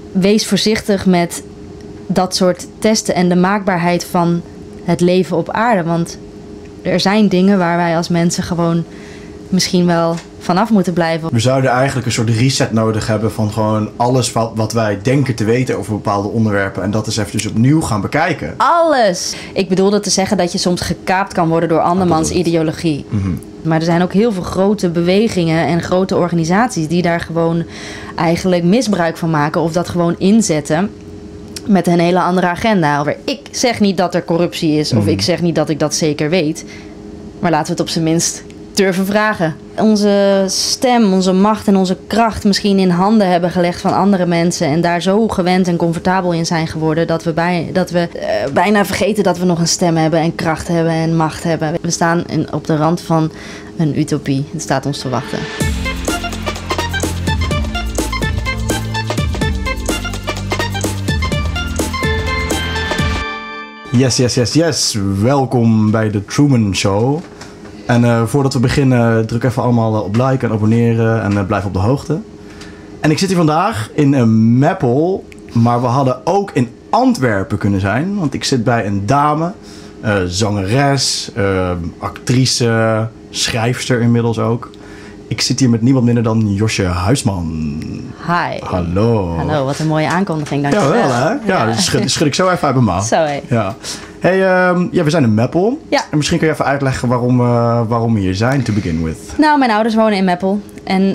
wees voorzichtig met dat soort testen en de maakbaarheid van het leven op aarde. Want er zijn dingen waar wij als mensen gewoon misschien wel vanaf moeten blijven. We zouden eigenlijk een soort reset nodig hebben van gewoon alles wat wij denken te weten over bepaalde onderwerpen. En dat eens even dus opnieuw gaan bekijken. Alles! Ik bedoelde te zeggen dat je soms gekaapt kan worden door andermans ideologie. Mm-hmm. Maar er zijn ook heel veel grote bewegingen en grote organisaties die daar gewoon eigenlijk misbruik van maken of dat gewoon inzetten met een hele andere agenda. Ik zeg niet dat er corruptie is of ik zeg niet dat ik dat zeker weet. Maar laten we het op zijn minst durven vragen. Onze stem, onze macht en onze kracht misschien in handen hebben gelegd van andere mensen en daar zo gewend en comfortabel in zijn geworden dat we bijna vergeten dat we nog een stem hebben en kracht hebben en macht hebben. We staan op de rand van een utopie. Het staat ons te wachten. Yes. Welkom bij de Truman Show. En voordat we beginnen, druk even allemaal op like en abonneren en blijf op de hoogte. En ik zit hier vandaag in Meppel, maar we hadden ook in Antwerpen kunnen zijn. Want ik zit bij een dame, zangeres, actrice, schrijfster inmiddels ook. Ik zit hier met niemand minder dan Josje Huisman. Hi. Hallo. Hallo, wat een mooie aankondiging. Dank je wel. Ja, hè? Ja, dus schud ik zo even uit mijn mouw. Zo hé. Ja. Hey, we zijn in Meppel. Ja. En misschien kun je even uitleggen waarom we hier zijn, to begin with. Nou, mijn ouders wonen in Meppel. En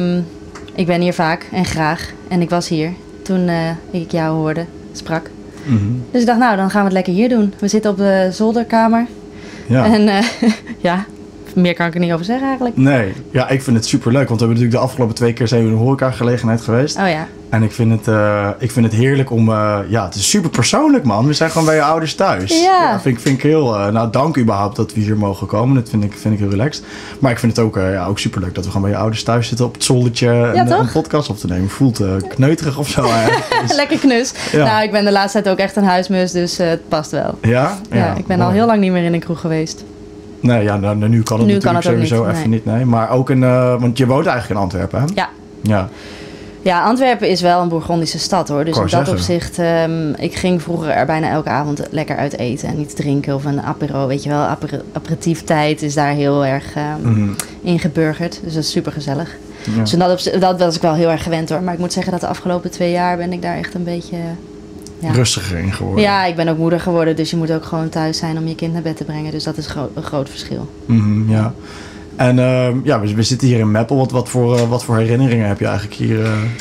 ik ben hier vaak en graag. En ik was hier toen ik jou sprak. Mm-hmm. Dus ik dacht, nou, dan gaan we het lekker hier doen. We zitten op de zolderkamer. Ja. En ja, meer kan ik er niet over zeggen eigenlijk. Nee, ja, ik vind het superleuk. Want we hebben natuurlijk de afgelopen 2 keer zijn we in een horecagelegenheid geweest. Oh ja. En ik vind het heerlijk om... het is super persoonlijk, man. We zijn gewoon bij je ouders thuis. Ja. Vind ik heel... dank überhaupt dat we hier mogen komen. Dat vind ik heel relaxed. Maar ik vind het ook superleuk dat we gewoon bij je ouders thuis zitten op het zoldertje. Een podcast op te nemen. Voelt kneuterig of zo. Dus, lekker knus. Ja. Nou, ik ben de laatste tijd ook echt een huismus, dus het past wel. Ja? Ja, ik ben al heel lang niet meer in een kroeg geweest. Nee, ja, nu kan het natuurlijk sowieso even niet. Nee. Maar ook want je woont eigenlijk in Antwerpen, hè? Ja. Ja. Ja, Antwerpen is wel een Bourgondische stad, hoor. Dus in dat opzicht, ik ging vroeger er bijna elke avond lekker uit eten en iets drinken of een apero, weet je wel. Aperitieftijd is daar heel erg ingeburgerd, dus dat is super gezellig. Ja. Dus dat was ik wel heel erg gewend, hoor. Maar ik moet zeggen dat de afgelopen 2 jaar ben ik daar echt een beetje... rustiger in geworden. Ja, ik ben ook moeder geworden, dus je moet ook gewoon thuis zijn om je kind naar bed te brengen. Dus dat is een groot verschil. Mm-hmm, ja. En we zitten hier in Meppel. Wat voor herinneringen heb je eigenlijk hier?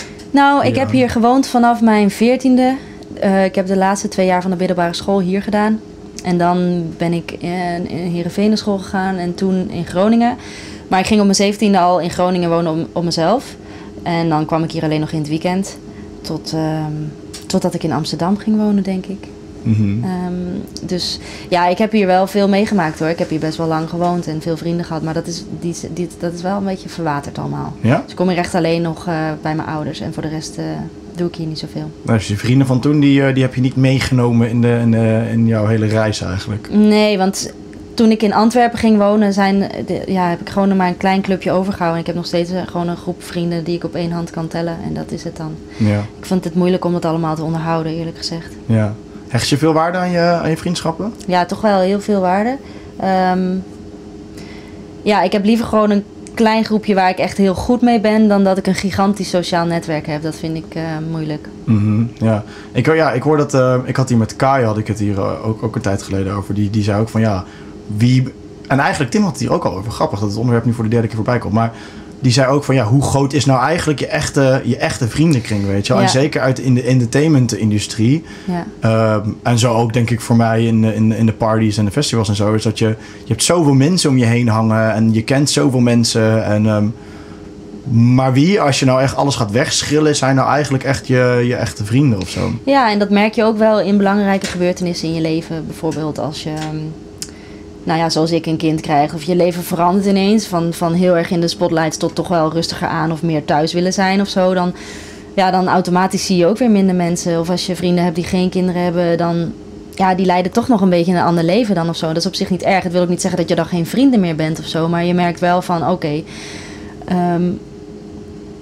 Ik heb hier gewoond vanaf mijn 14e. Ik heb de laatste 2 jaar van de middelbare school hier gedaan. En dan ben ik in Heerenveen naar school gegaan en toen in Groningen. Maar ik ging op mijn 17e al in Groningen wonen op mezelf. En dan kwam ik hier alleen nog in het weekend. Totdat ik in Amsterdam ging wonen, denk ik. Mm-hmm. Dus ja, ik heb hier wel veel meegemaakt, hoor. Ik heb hier best wel lang gewoond en veel vrienden gehad. Maar dat is wel een beetje verwaterd allemaal. Ja? Dus ik kom hier echt alleen nog bij mijn ouders. En voor de rest doe ik hier niet zoveel. Dus die vrienden van toen, die heb je niet meegenomen in jouw hele reis eigenlijk? Nee, want toen ik in Antwerpen ging wonen, heb ik gewoon maar een klein clubje overgehouden. En ik heb nog steeds gewoon een groep vrienden die ik op 1 hand kan tellen. En dat is het dan. Ja. Ik vond het moeilijk om dat allemaal te onderhouden, eerlijk gezegd. Ja. Hecht je veel waarde aan je vriendschappen? Ja, toch wel heel veel waarde. Ik heb liever gewoon een klein groepje waar ik echt heel goed mee ben, dan dat ik een gigantisch sociaal netwerk heb. Dat vind ik moeilijk. Mm-hmm, ja. Ik hoor dat... ik had hier met Kai, had ik het hier ook een tijd geleden over. Die zei ook van wie... En eigenlijk Tim had het hier ook al over. Grappig dat het onderwerp nu voor de 3e keer voorbij komt. Maar die zei ook van hoe groot is nou eigenlijk je echte vriendenkring, weet je wel? Ja. En zeker uit in de entertainment-industrie. Ja. En zo ook denk ik voor mij in de parties en de festivals en zo. Is dat je hebt zoveel mensen om je heen hangen en je kent zoveel mensen. En, maar wie, als je nou echt alles gaat wegschillen, zijn nou eigenlijk echt je echte vrienden of zo? Ja, en dat merk je ook wel in belangrijke gebeurtenissen in je leven. Bijvoorbeeld als je... zoals ik een kind krijg. Of je leven verandert ineens. Van heel erg in de spotlights tot toch wel rustiger aan. Of meer thuis willen zijn of zo. Dan automatisch zie je ook weer minder mensen. Of als je vrienden hebt die geen kinderen hebben. Dan die leiden toch nog een beetje een ander leven dan of zo. Dat is op zich niet erg. Het wil ook niet zeggen dat je dan geen vrienden meer bent of zo. Maar je merkt wel van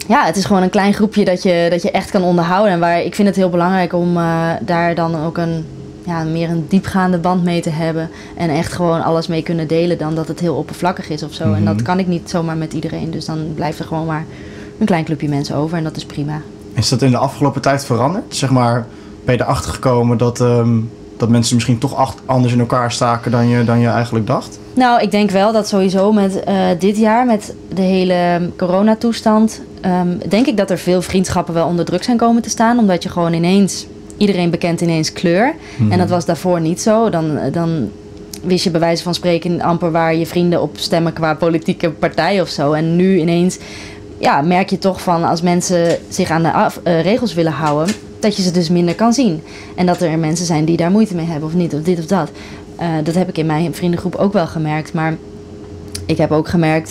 ja, het is gewoon een klein groepje dat je echt kan onderhouden. En waar ik vind het heel belangrijk om daar dan ook meer een diepgaande band mee te hebben. En echt gewoon alles mee kunnen delen dan dat het heel oppervlakkig is of zo. En dat kan ik niet zomaar met iedereen. Dus dan blijft er gewoon maar een klein clubje mensen over en dat is prima. Is dat in de afgelopen tijd veranderd? Zeg maar, ben je erachter gekomen dat mensen misschien toch anders in elkaar staken dan je eigenlijk dacht? Nou, ik denk wel dat sowieso met dit jaar, met de hele coronatoestand, denk ik dat er veel vriendschappen wel onder druk zijn komen te staan. Omdat je gewoon iedereen bekent ineens kleur. En dat was daarvoor niet zo. Dan wist je bij wijze van spreken amper waar je vrienden op stemmen qua politieke partij of zo. En nu ineens merk je toch van als mensen zich aan de regels willen houden, dat je ze dus minder kan zien. En dat er mensen zijn die daar moeite mee hebben of niet, of dit of dat. Dat heb ik in mijn vriendengroep ook wel gemerkt. Maar ik heb ook gemerkt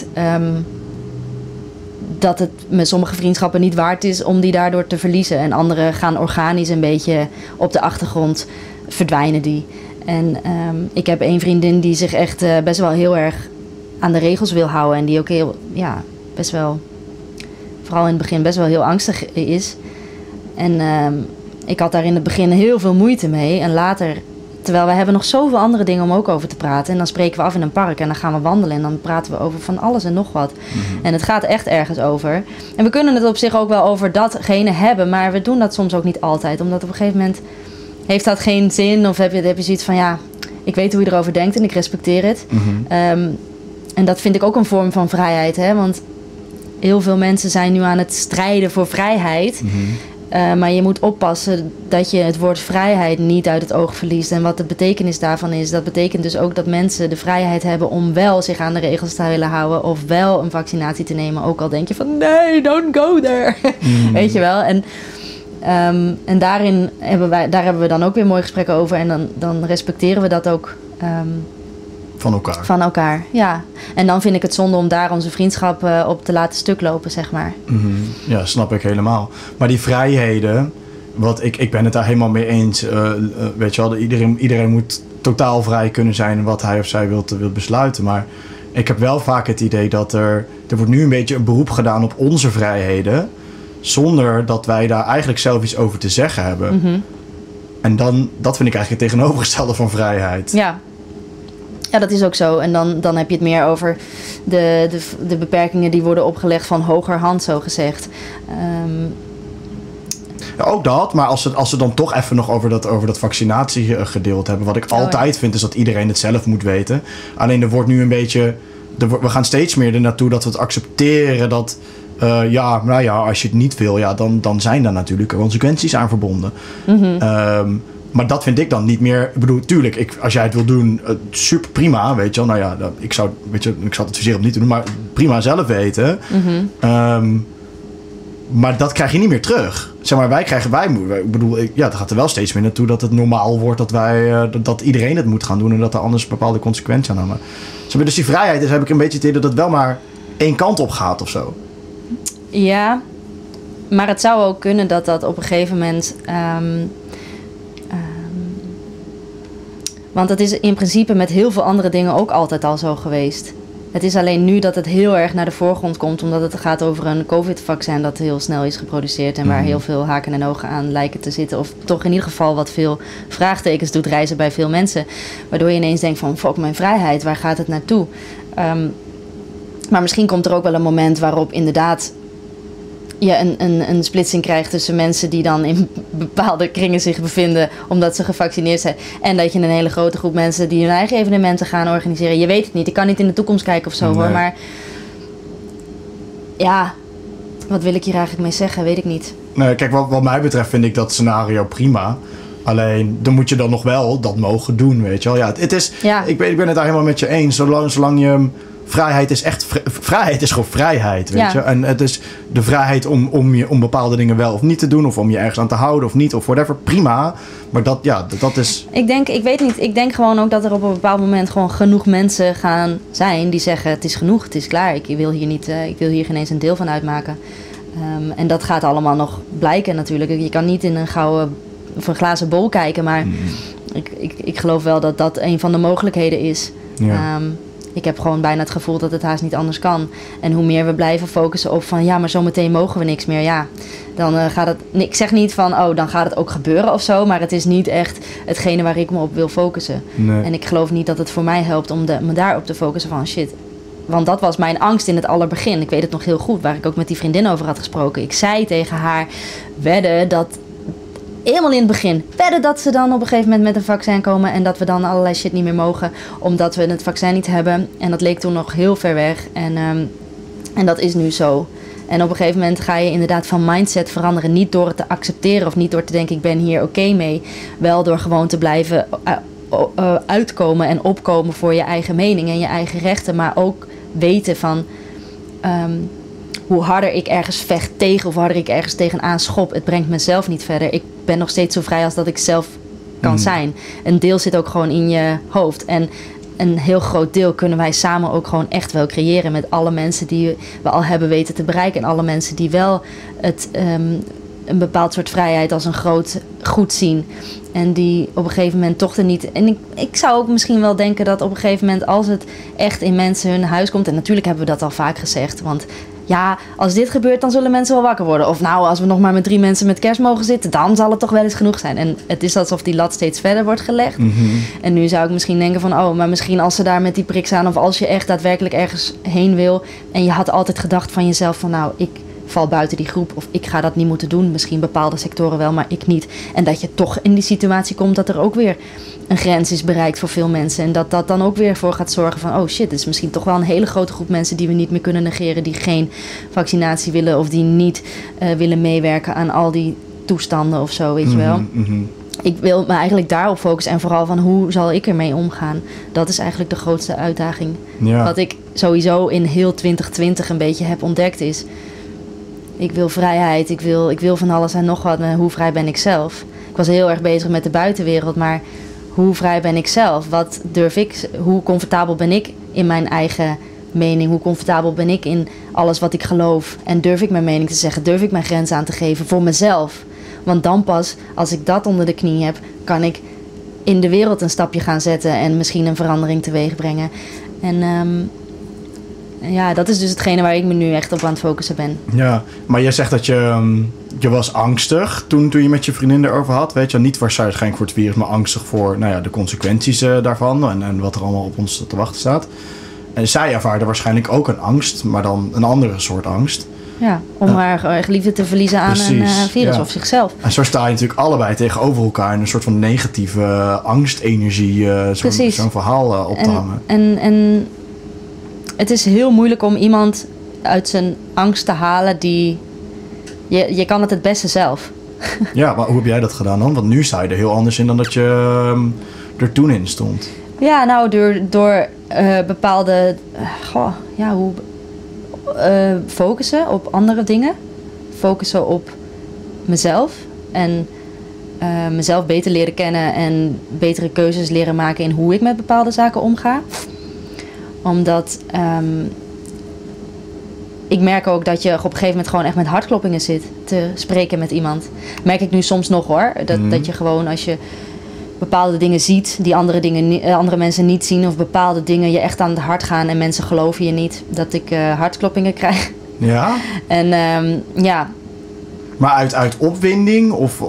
dat het met sommige vriendschappen niet waard is om die daardoor te verliezen. En andere gaan organisch een beetje op de achtergrond verdwijnen die. En ik heb één vriendin die zich echt best wel heel erg aan de regels wil houden. En die ook best wel, vooral in het begin, best wel heel angstig is. En ik had daar in het begin heel veel moeite mee. En later, terwijl we hebben nog zoveel andere dingen om ook over te praten. En dan spreken we af in een park en dan gaan we wandelen. En dan praten we over van alles en nog wat. En het gaat echt ergens over. En we kunnen het op zich ook wel over datgene hebben. Maar we doen dat soms ook niet altijd. Omdat op een gegeven moment heeft dat geen zin. Of heb je zoiets van ik weet hoe je erover denkt en ik respecteer het. En dat vind ik ook een vorm van vrijheid. Hè? Want heel veel mensen zijn nu aan het strijden voor vrijheid. Maar je moet oppassen dat je het woord vrijheid niet uit het oog verliest. En wat de betekenis daarvan is, dat betekent dus ook dat mensen de vrijheid hebben om wel zich aan de regels te willen houden. Of wel een vaccinatie te nemen. Ook al denk je van nee, don't go there. Weet je wel. En daarin hebben we dan ook weer mooie gesprekken over. En dan respecteren we dat ook. Van elkaar, ja. En dan vind ik het zonde om daar onze vriendschap op te laten stuk lopen, zeg maar. Ja, snap ik helemaal. Maar die vrijheden, ik ben het daar helemaal mee eens. Weet je wel, iedereen moet totaal vrij kunnen zijn wat hij of zij wil besluiten. Maar ik heb wel vaak het idee dat er wordt nu een beetje een beroep gedaan op onze vrijheden, zonder dat wij daar eigenlijk zelf iets over te zeggen hebben. En dat vind ik eigenlijk het tegenovergestelde van vrijheid. Ja, dat is ook zo. En dan heb je het meer over de beperkingen die worden opgelegd van hogerhand, zo gezegd. Ja, ook dat, maar als we dan toch even nog over dat vaccinatiegedeelte hebben. Wat ik altijd vind, is dat iedereen het zelf moet weten. Alleen er wordt nu een beetje, we gaan steeds meer ernaartoe dat we het accepteren dat als je het niet wil, dan zijn daar natuurlijk consequenties aan verbonden. Maar dat vind ik dan niet meer. Ik bedoel, tuurlijk, als jij het wil doen, super prima, weet je wel. Nou ja, ik zou het adviseren om het niet te doen, maar prima zelf weten. Maar dat krijg je niet meer terug. Zeg maar, het gaat er wel steeds meer naartoe dat het normaal wordt dat iedereen het moet gaan doen en dat er anders bepaalde consequenties aan hebben. Dus die vrijheid is, heb ik een beetje het idee dat het wel maar één kant op gaat of zo. Ja, maar het zou ook kunnen dat op een gegeven moment. Want het is in principe met heel veel andere dingen ook altijd al zo geweest. Het is alleen nu dat het heel erg naar de voorgrond komt, omdat het gaat over een COVID-vaccin dat heel snel is geproduceerd en waar heel veel haken en ogen aan lijken te zitten. Of toch in ieder geval wat veel vraagtekens doet reizen bij veel mensen. Waardoor je ineens denkt van, fuck mijn vrijheid, waar gaat het naartoe? Maar misschien komt er ook wel een moment waarop inderdaad je een splitsing krijgt tussen mensen die dan in bepaalde kringen zich bevinden omdat ze gevaccineerd zijn. En dat je een hele grote groep mensen die hun eigen evenementen gaan organiseren. Je weet het niet. Ik kan niet in de toekomst kijken of zo hoor. Maar ja, wat wil ik hier eigenlijk mee zeggen? Weet ik niet. Nee, kijk, wat mij betreft vind ik dat scenario prima. Alleen, dan moet je dan nog wel dat mogen doen, weet je wel. Ja, het is, ik ben het daar helemaal met je eens. Zolang je vrijheid is gewoon vrijheid, weet je. En het is de vrijheid om bepaalde dingen wel of niet te doen, of om je ergens aan te houden of niet, of whatever, prima. Maar dat is. Ik denk gewoon ook dat er op een bepaald moment gewoon genoeg mensen gaan zijn die zeggen, het is genoeg, het is klaar. Ik wil hier geen eens een deel van uitmaken. En dat gaat allemaal nog blijken natuurlijk. Je kan niet in een glazen bol kijken, maar ik geloof wel dat dat een van de mogelijkheden is. Ja. Ik heb gewoon bijna het gevoel dat het haast niet anders kan. En hoe meer we blijven focussen op van ja, maar zometeen mogen we niks meer. Ja, dan gaat het... Ik zeg niet van dan gaat het ook gebeuren of zo. Maar het is niet echt hetgene waar ik me op wil focussen. Nee. En ik geloof niet dat het voor mij helpt om me daarop te focussen van shit. Want dat was mijn angst in het allerbegin. Ik weet het nog heel goed, waar ik ook met die vriendin over had gesproken. Ik zei tegen haar, wedden dat... Helemaal in het begin. Wedden dat ze dan op een gegeven moment met een vaccin komen... en dat we dan allerlei shit niet meer mogen... omdat we het vaccin niet hebben. En dat leek toen nog heel ver weg. En dat is nu zo. En op een gegeven moment ga je inderdaad van mindset veranderen. Niet door het te accepteren of niet door te denken... ik ben hier oké mee. Wel door gewoon te blijven uitkomen en opkomen... voor je eigen mening en je eigen rechten. Maar ook weten van... hoe harder ik ergens vecht tegen of harder ik ergens tegenaan schop, het brengt mezelf niet verder. Ik ben nog steeds zo vrij als dat ik zelf kan zijn. Een deel zit ook gewoon in je hoofd. En een heel groot deel kunnen wij samen ook gewoon echt wel creëren met alle mensen die we al hebben weten te bereiken. En alle mensen die wel een bepaald soort vrijheid als een groot goed zien. En die op een gegeven moment toch er niet... En ik zou ook misschien wel denken dat op een gegeven moment... als het echt in mensen hun huis komt... en natuurlijk hebben we dat al vaak gezegd... want ja, als dit gebeurt, dan zullen mensen wel wakker worden. Of nou, als we nog maar met 3 mensen met kerst mogen zitten... dan zal het toch wel eens genoeg zijn. En het is alsof die lat steeds verder wordt gelegd. Mm-hmm. En nu zou ik misschien denken van... maar misschien als ze daar met die prik staan... of als je echt daadwerkelijk ergens heen wil... en je had altijd gedacht van jezelf van... nou, ik val buiten die groep of ik ga dat niet moeten doen. Misschien bepaalde sectoren wel, maar ik niet. En dat je toch in die situatie komt dat er ook weer een grens is bereikt voor veel mensen. En dat dat dan ook weer voor gaat zorgen van... oh shit, het is misschien toch wel een hele grote groep mensen... die we niet meer kunnen negeren, die geen vaccinatie willen... of die niet willen meewerken aan al die toestanden of zo, weet je wel. Mm-hmm. Ik wil me eigenlijk daarop focussen en vooral van hoe zal ik ermee omgaan. Dat is eigenlijk de grootste uitdaging. Ja. Wat ik sowieso in heel 2020 een beetje heb ontdekt is... ik wil vrijheid, ik wil van alles en nog wat. Maar hoe vrij ben ik zelf? Ik was heel erg bezig met de buitenwereld, maar hoe vrij ben ik zelf? Wat durf ik? Hoe comfortabel ben ik in mijn eigen mening? Hoe comfortabel ben ik in alles wat ik geloof? En durf ik mijn mening te zeggen? Durf ik mijn grenzen aan te geven voor mezelf? Want dan pas, als ik dat onder de knie heb, kan ik in de wereld een stapje gaan zetten en misschien een verandering teweeg brengen. En ja, dat is dus hetgene waar ik me nu echt op aan het focussen ben. Ja, maar jij zegt dat je was angstig toen je met je vriendin erover had. Weet je, niet waarschijnlijk voor het virus, maar angstig voor de consequenties daarvan. En wat er allemaal op ons te wachten staat. En zij ervaarde waarschijnlijk ook een angst, maar dan een andere soort angst. Ja, om haar geliefde te verliezen aan een virus of zichzelf. En zo sta je natuurlijk allebei tegenover elkaar in een soort van negatieve angstenergie, zo'n verhaal op te hangen. En het is heel moeilijk om iemand uit zijn angst te halen die... Je kan het beste zelf. Ja, maar hoe heb jij dat gedaan dan? Want nu sta je er heel anders in dan dat je er toen in stond. Ja, nou, door bepaalde... focussen op andere dingen. Focussen op mezelf. En mezelf beter leren kennen en betere keuzes leren maken in hoe ik met bepaalde zaken omga. Omdat ik merk ook dat je op een gegeven moment gewoon echt met hartkloppingen zit te spreken met iemand. Merk ik nu soms nog hoor. Dat je gewoon als je bepaalde dingen ziet die andere mensen niet zien. Of bepaalde dingen je echt aan het hart gaan en mensen geloven je niet. Dat ik hartkloppingen krijg. Ja? En ja. Maar uit opwinding of...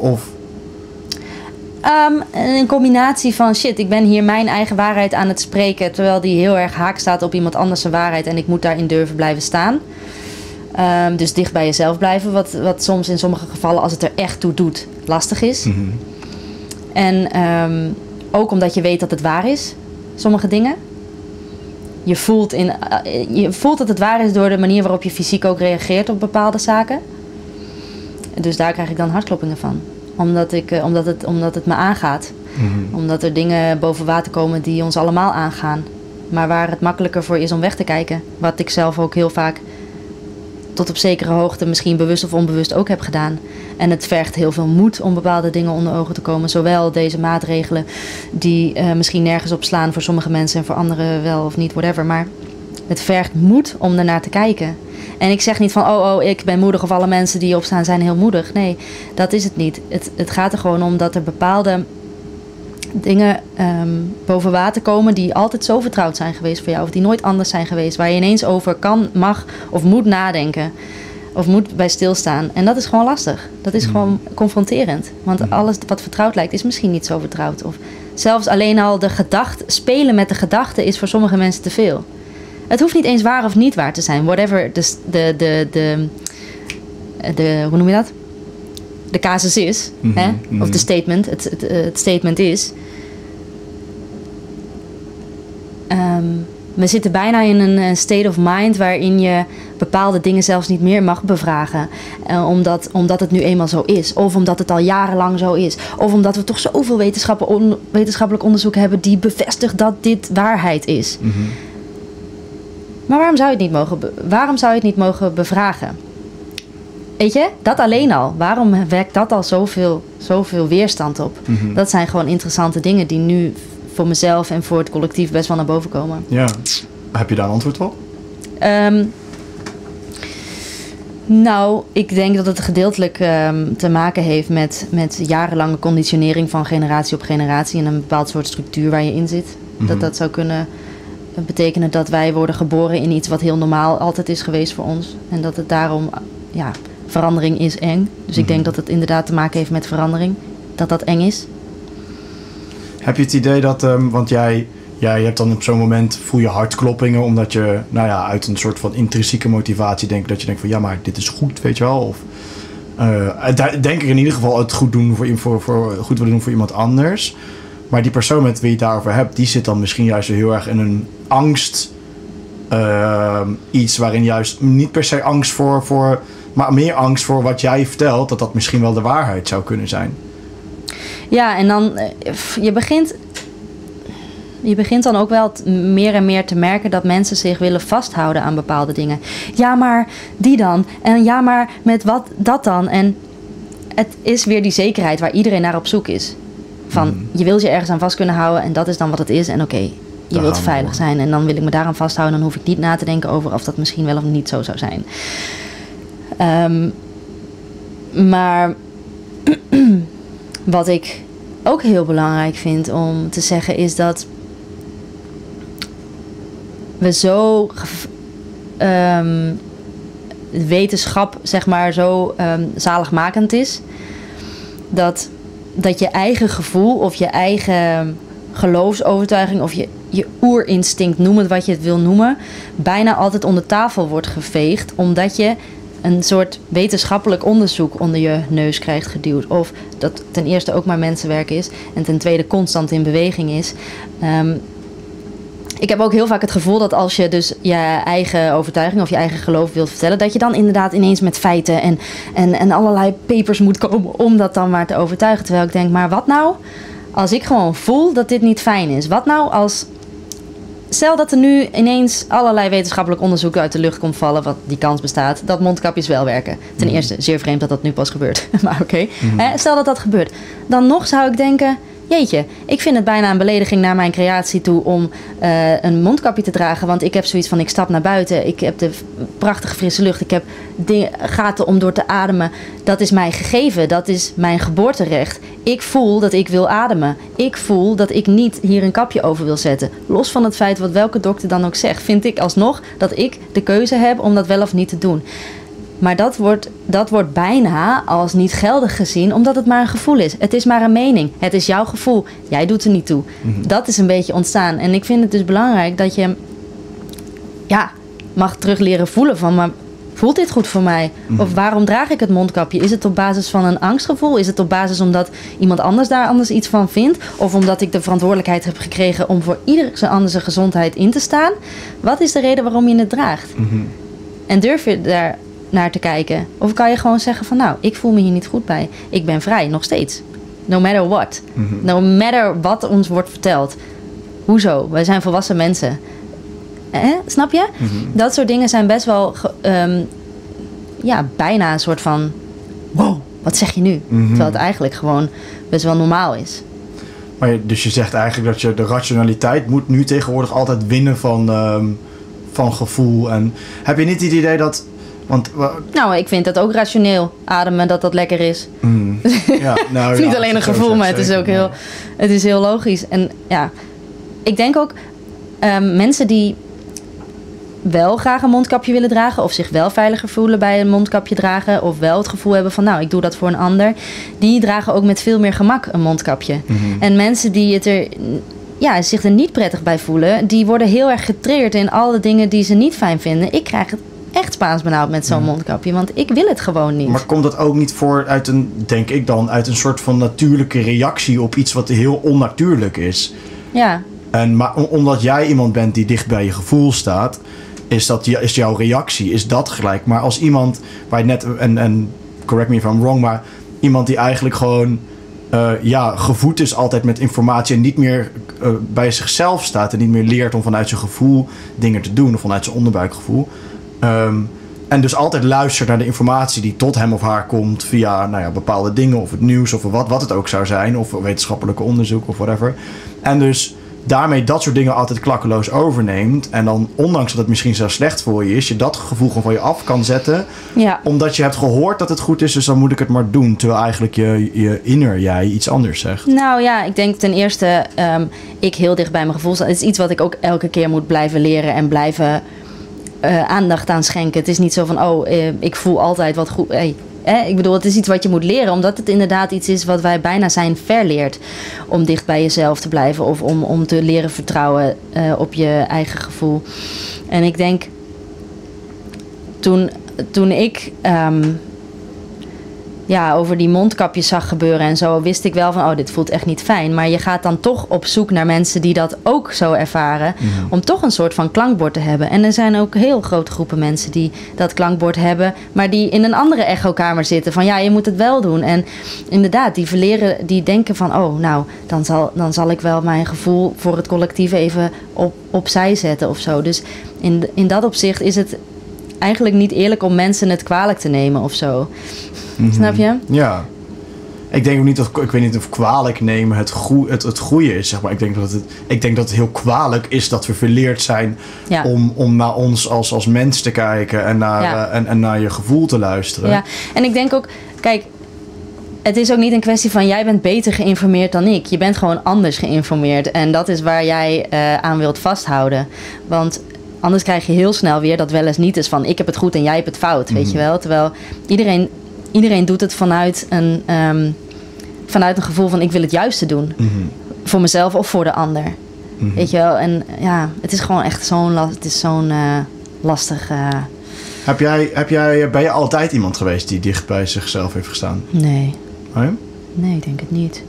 Een combinatie van shit, ik ben hier mijn eigen waarheid aan het spreken... terwijl die heel erg haak staat op iemand anders' waarheid... en ik moet daarin durven blijven staan. Dus dicht bij jezelf blijven... wat soms in sommige gevallen, als het er echt toe doet, lastig is. Mm-hmm. En ook omdat je weet dat het waar is, sommige dingen. Je voelt dat het waar is door de manier waarop je fysiek ook reageert op bepaalde zaken. Dus daar krijg ik dan hartkloppingen van. Omdat het me aangaat. Mm-hmm. Omdat er dingen boven water komen die ons allemaal aangaan. Maar waar het makkelijker voor is om weg te kijken. Wat ik zelf ook heel vaak tot op zekere hoogte misschien bewust of onbewust ook heb gedaan. En het vergt heel veel moed om bepaalde dingen onder ogen te komen. Zowel deze maatregelen die misschien nergens op slaan voor sommige mensen en voor anderen wel of niet, whatever. Maar het vergt moed om ernaar te kijken. En ik zeg niet van, ik ben moedig of alle mensen die opstaan zijn heel moedig. Nee, dat is het niet. Het gaat er gewoon om dat er bepaalde dingen boven water komen die altijd zo vertrouwd zijn geweest voor jou. Of die nooit anders zijn geweest. Waar je ineens over kan, mag of moet nadenken. Of moet bij stilstaan. En dat is gewoon lastig. Dat is gewoon confronterend. Want alles wat vertrouwd lijkt is misschien niet zo vertrouwd. Of zelfs alleen al spelen met de gedachten is voor sommige mensen te veel. Het hoeft niet eens waar of niet waar te zijn. Whatever hoe noem je dat? De casus is. Hè? Of de statement. Het statement is. We zitten bijna in een state of mind waarin je bepaalde dingen zelfs niet meer mag bevragen. Omdat het nu eenmaal zo is. Of omdat het al jarenlang zo is. Of omdat we toch zoveel wetenschappelijk onderzoek hebben die bevestigt dat dit waarheid is. Maar waarom zou je het niet mogen bevragen? Weet je, dat alleen al. Waarom wekt dat al zoveel weerstand op? Dat zijn gewoon interessante dingen die nu voor mezelf en voor het collectief best wel naar boven komen. Ja. Heb je daar een antwoord op? Nou, ik denk dat het gedeeltelijk te maken heeft met jarenlange conditionering van generatie op generatie en een bepaald soort structuur waar je in zit. Dat zou kunnen betekenen dat wij worden geboren in iets wat heel normaal altijd is geweest voor ons. En dat het daarom, verandering is eng. Dus ik denk dat het inderdaad te maken heeft met verandering. Dat eng is. Heb je het idee dat, want jij hebt dan op zo'n moment, voel je hartkloppingen, omdat je, uit een soort van intrinsieke motivatie denkt, dat je denkt van, ja, maar dit is goed, weet je wel. Of denk ik in ieder geval het goed doen goed willen doen voor iemand anders. Maar die persoon met wie je het daarover hebt, die zit dan misschien juist heel erg in een angst, iets waarin juist niet per se angst voor, maar meer angst voor wat jij vertelt, dat misschien wel de waarheid zou kunnen zijn. Ja, en dan je begint dan ook wel meer en meer te merken dat mensen zich willen vasthouden aan bepaalde dingen. Ja, maar die dan. En ja, maar met wat dat dan. En het is weer die zekerheid waar iedereen naar op zoek is. Van, je wilt je ergens aan vast kunnen houden en dat is dan wat het is. En oké, je wilt veilig zijn en dan wil ik me daaraan vasthouden. Dan hoef ik niet na te denken over of dat misschien wel of niet zo zou zijn. Maar wat ik ook heel belangrijk vind om te zeggen is dat we zo wetenschap zeg maar zo zaligmakend is dat je eigen gevoel of je eigen geloofsovertuiging of je oerinstinct, noem het wat je het wil noemen, bijna altijd onder tafel wordt geveegd omdat je een soort wetenschappelijk onderzoek onder je neus krijgt geduwd. Of dat ten eerste ook maar mensenwerk is en ten tweede constant in beweging is. Ik heb ook heel vaak het gevoel dat als je dus je eigen overtuiging of je eigen geloof wilt vertellen, dat je dan inderdaad ineens met feiten en allerlei papers moet komen om dat dan maar te overtuigen. Terwijl ik denk, maar wat nou als ik gewoon voel dat dit niet fijn is? Wat nou als, stel dat er nu ineens allerlei wetenschappelijk onderzoek uit de lucht komt vallen, wat die kans bestaat, dat mondkapjes wel werken. Ten eerste, zeer vreemd dat dat nu pas gebeurt. Maar oké. Stel dat dat gebeurt. Dan nog zou ik denken, jeetje, ik vind het bijna een belediging naar mijn creatie toe om een mondkapje te dragen. Want ik heb zoiets van, ik stap naar buiten. Ik heb de prachtige frisse lucht. Ik heb gaten om door te ademen. Dat is mij gegeven. Dat is mijn geboorterecht. Ik voel dat ik wil ademen. Ik voel dat ik niet hier een kapje over wil zetten. Los van het feit wat welke dokter dan ook zegt, vind ik alsnog dat ik de keuze heb om dat wel of niet te doen. Maar dat wordt bijna als niet geldig gezien, omdat het maar een gevoel is. Het is maar een mening. Het is jouw gevoel. Jij doet er niet toe. Dat is een beetje ontstaan. En ik vind het dus belangrijk dat je mag terug leren voelen van, maar voelt dit goed voor mij? Of waarom draag ik het mondkapje? Is het op basis van een angstgevoel? Is het op basis omdat iemand anders daar anders iets van vindt? Of omdat ik de verantwoordelijkheid heb gekregen om voor ieder zijn andere gezondheid in te staan? Wat is de reden waarom je het draagt? En durf je daar naar te kijken? Of kan je gewoon zeggen van, nou, ik voel me hier niet goed bij. Ik ben vrij, nog steeds. No matter what. No matter wat ons wordt verteld. Hoezo? Wij zijn volwassen mensen. Snap je? Dat soort dingen zijn best wel bijna een soort van, wow, wat zeg je nu? Terwijl het eigenlijk gewoon best wel normaal is. Maar dus je zegt eigenlijk dat je de rationaliteit moet nu tegenwoordig altijd winnen van gevoel. En heb je niet het idee dat Want, Nou, ik vind dat ook rationeel. Ademen, dat lekker is. Ja, nou, Het is niet alleen een gevoel, maar het is ook het is heel logisch. En ja, ik denk ook mensen die wel graag een mondkapje willen dragen of zich wel veiliger voelen bij een mondkapje dragen of wel het gevoel hebben van nou, ik doe dat voor een ander, die dragen ook met veel meer gemak een mondkapje. En mensen die zich er niet prettig bij voelen, die worden heel erg getriggerd in alle dingen die ze niet fijn vinden. Ik krijg het echt Spaans benauwd met zo'n mondkapje, want ik wil het gewoon niet. Maar komt dat ook niet voort uit uit een soort van natuurlijke reactie op iets wat heel onnatuurlijk is? Ja. Maar omdat jij iemand bent die dicht bij je gevoel staat, is jouw reactie, is dat gelijk. Maar als iemand, waar je net, en correct me if I'm wrong, maar iemand die eigenlijk gewoon gevoed is altijd met informatie en niet meer bij zichzelf staat en niet meer leert om vanuit zijn gevoel dingen te doen of vanuit zijn onderbuikgevoel. En dus altijd luistert naar de informatie die tot hem of haar komt via bepaalde dingen of het nieuws of wat het ook zou zijn of wetenschappelijke onderzoek of whatever. En dus daarmee dat soort dingen altijd klakkeloos overneemt. En dan, ondanks dat het misschien zo slecht voor je is, je dat gevoel gewoon van je af kan zetten. Ja. Omdat je hebt gehoord dat het goed is, dus dan moet ik het maar doen. Terwijl eigenlijk je inner jij iets anders zegt. Nou ja, ik denk ten eerste, ik heel dicht bij mijn gevoel sta. Het is iets wat ik ook elke keer moet blijven leren en blijven aandacht aan schenken. Het is niet zo van, ik voel altijd wat goed. Ik bedoel, het is iets wat je moet leren, omdat het inderdaad iets is wat wij bijna zijn verleerd. Om dicht bij jezelf te blijven of om te leren vertrouwen op je eigen gevoel. En ik denk, toen ik over die mondkapjes zag gebeuren en zo, wist ik wel van, dit voelt echt niet fijn. Maar je gaat dan toch op zoek naar mensen die dat ook zo ervaren, om toch een soort van klankbord te hebben. En er zijn ook heel grote groepen mensen die dat klankbord hebben, maar die in een andere echokamer zitten van, je moet het wel doen. En inderdaad, die denken van, dan zal ik wel mijn gevoel voor het collectief even opzij zetten of zo. Dus in dat opzicht is het eigenlijk niet eerlijk om mensen het kwalijk te nemen of zo. Snap je? Ja. Ik denk ook niet ik weet niet of kwalijk nemen het goede is, zeg maar. Ik denk dat het heel kwalijk is dat we verleerd zijn om naar ons als mens te kijken en naar je gevoel te luisteren. Ja, en ik denk ook, kijk, het is ook niet een kwestie van jij bent beter geïnformeerd dan ik. Je bent gewoon anders geïnformeerd en dat is waar jij aan wilt vasthouden. Want anders krijg je heel snel weer dat wel eens niet is van ik heb het goed en jij hebt het fout, weet je wel. Terwijl iedereen doet het vanuit een gevoel van ik wil het juiste doen. Voor mezelf of voor de ander. Weet je wel. En het is gewoon echt zo'n lastig. Ben je altijd iemand geweest die dicht bij zichzelf heeft gestaan? Nee. Nee? Nee, ik denk het niet.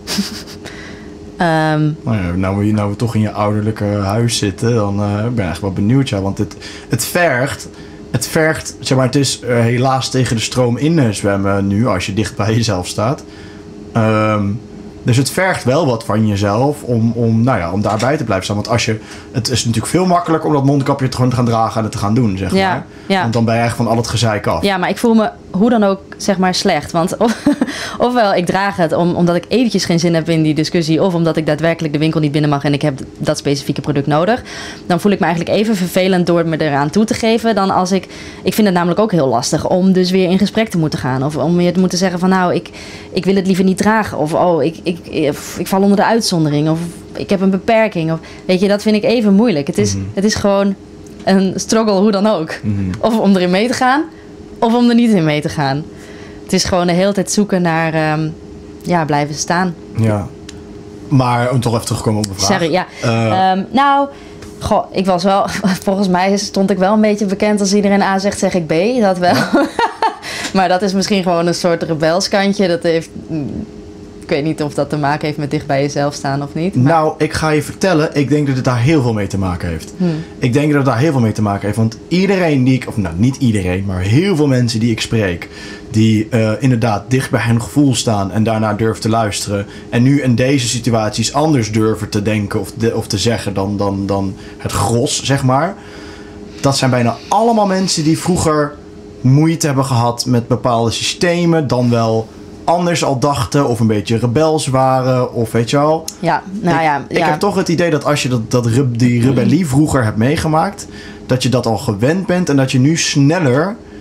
Nou we toch in je ouderlijke huis zitten, dan ben ik eigenlijk wel benieuwd. Ja, want het vergt, zeg maar, het is helaas tegen de stroom in zwemmen nu, als je dicht bij jezelf staat. Dus het vergt wel wat van jezelf om daarbij te blijven staan. Want het is natuurlijk veel makkelijker om dat mondkapje gewoon te gaan dragen en het te gaan doen, zeg maar. Ja. Want dan ben je eigenlijk van al het gezeik af. Ja, maar ik voel me hoe dan ook, zeg maar, slecht. Want ofwel ik draag het omdat ik eventjes geen zin heb in die discussie, of omdat ik daadwerkelijk de winkel niet binnen mag en ik heb dat specifieke product nodig. Dan voel ik me eigenlijk even vervelend door me eraan toe te geven dan als ik vind het namelijk ook heel lastig om dus weer in gesprek te moeten gaan. Of om weer te moeten zeggen van ik wil het liever niet dragen. Of ik val onder de uitzondering. Of ik heb een beperking. Of, weet je, dat vind ik even moeilijk. Het is gewoon een struggle hoe dan ook. Of om erin mee te gaan, of om er niet in mee te gaan. Het is gewoon de hele tijd zoeken naar blijven staan. Ja. Maar om toch even terug te komen op de vraag. Sorry, ja. Ik was wel... Volgens mij stond ik wel een beetje bekend als iedereen A zegt, zeg ik B. Dat wel. Maar dat is misschien gewoon een soort rebelskantje. Dat heeft... Ik weet niet of dat te maken heeft met dicht bij jezelf staan of niet. Maar... Nou, ik ga je vertellen. Ik denk dat het daar heel veel mee te maken heeft. Ik denk dat het daar heel veel mee te maken heeft. Want iedereen die ik... Of nou, niet iedereen. Maar heel veel mensen die ik spreek. Die inderdaad dicht bij hun gevoel staan. En daarna durven te luisteren. En nu in deze situaties anders durven te denken. Of te zeggen dan het gros, zeg maar. Dat zijn bijna allemaal mensen die vroeger moeite hebben gehad met bepaalde systemen. Dan wel anders al dachten of een beetje rebels waren of weet je wel. Ja, Ik heb toch het idee dat als je die rebellie vroeger hebt meegemaakt, dat je dat al gewend bent en dat je nu sneller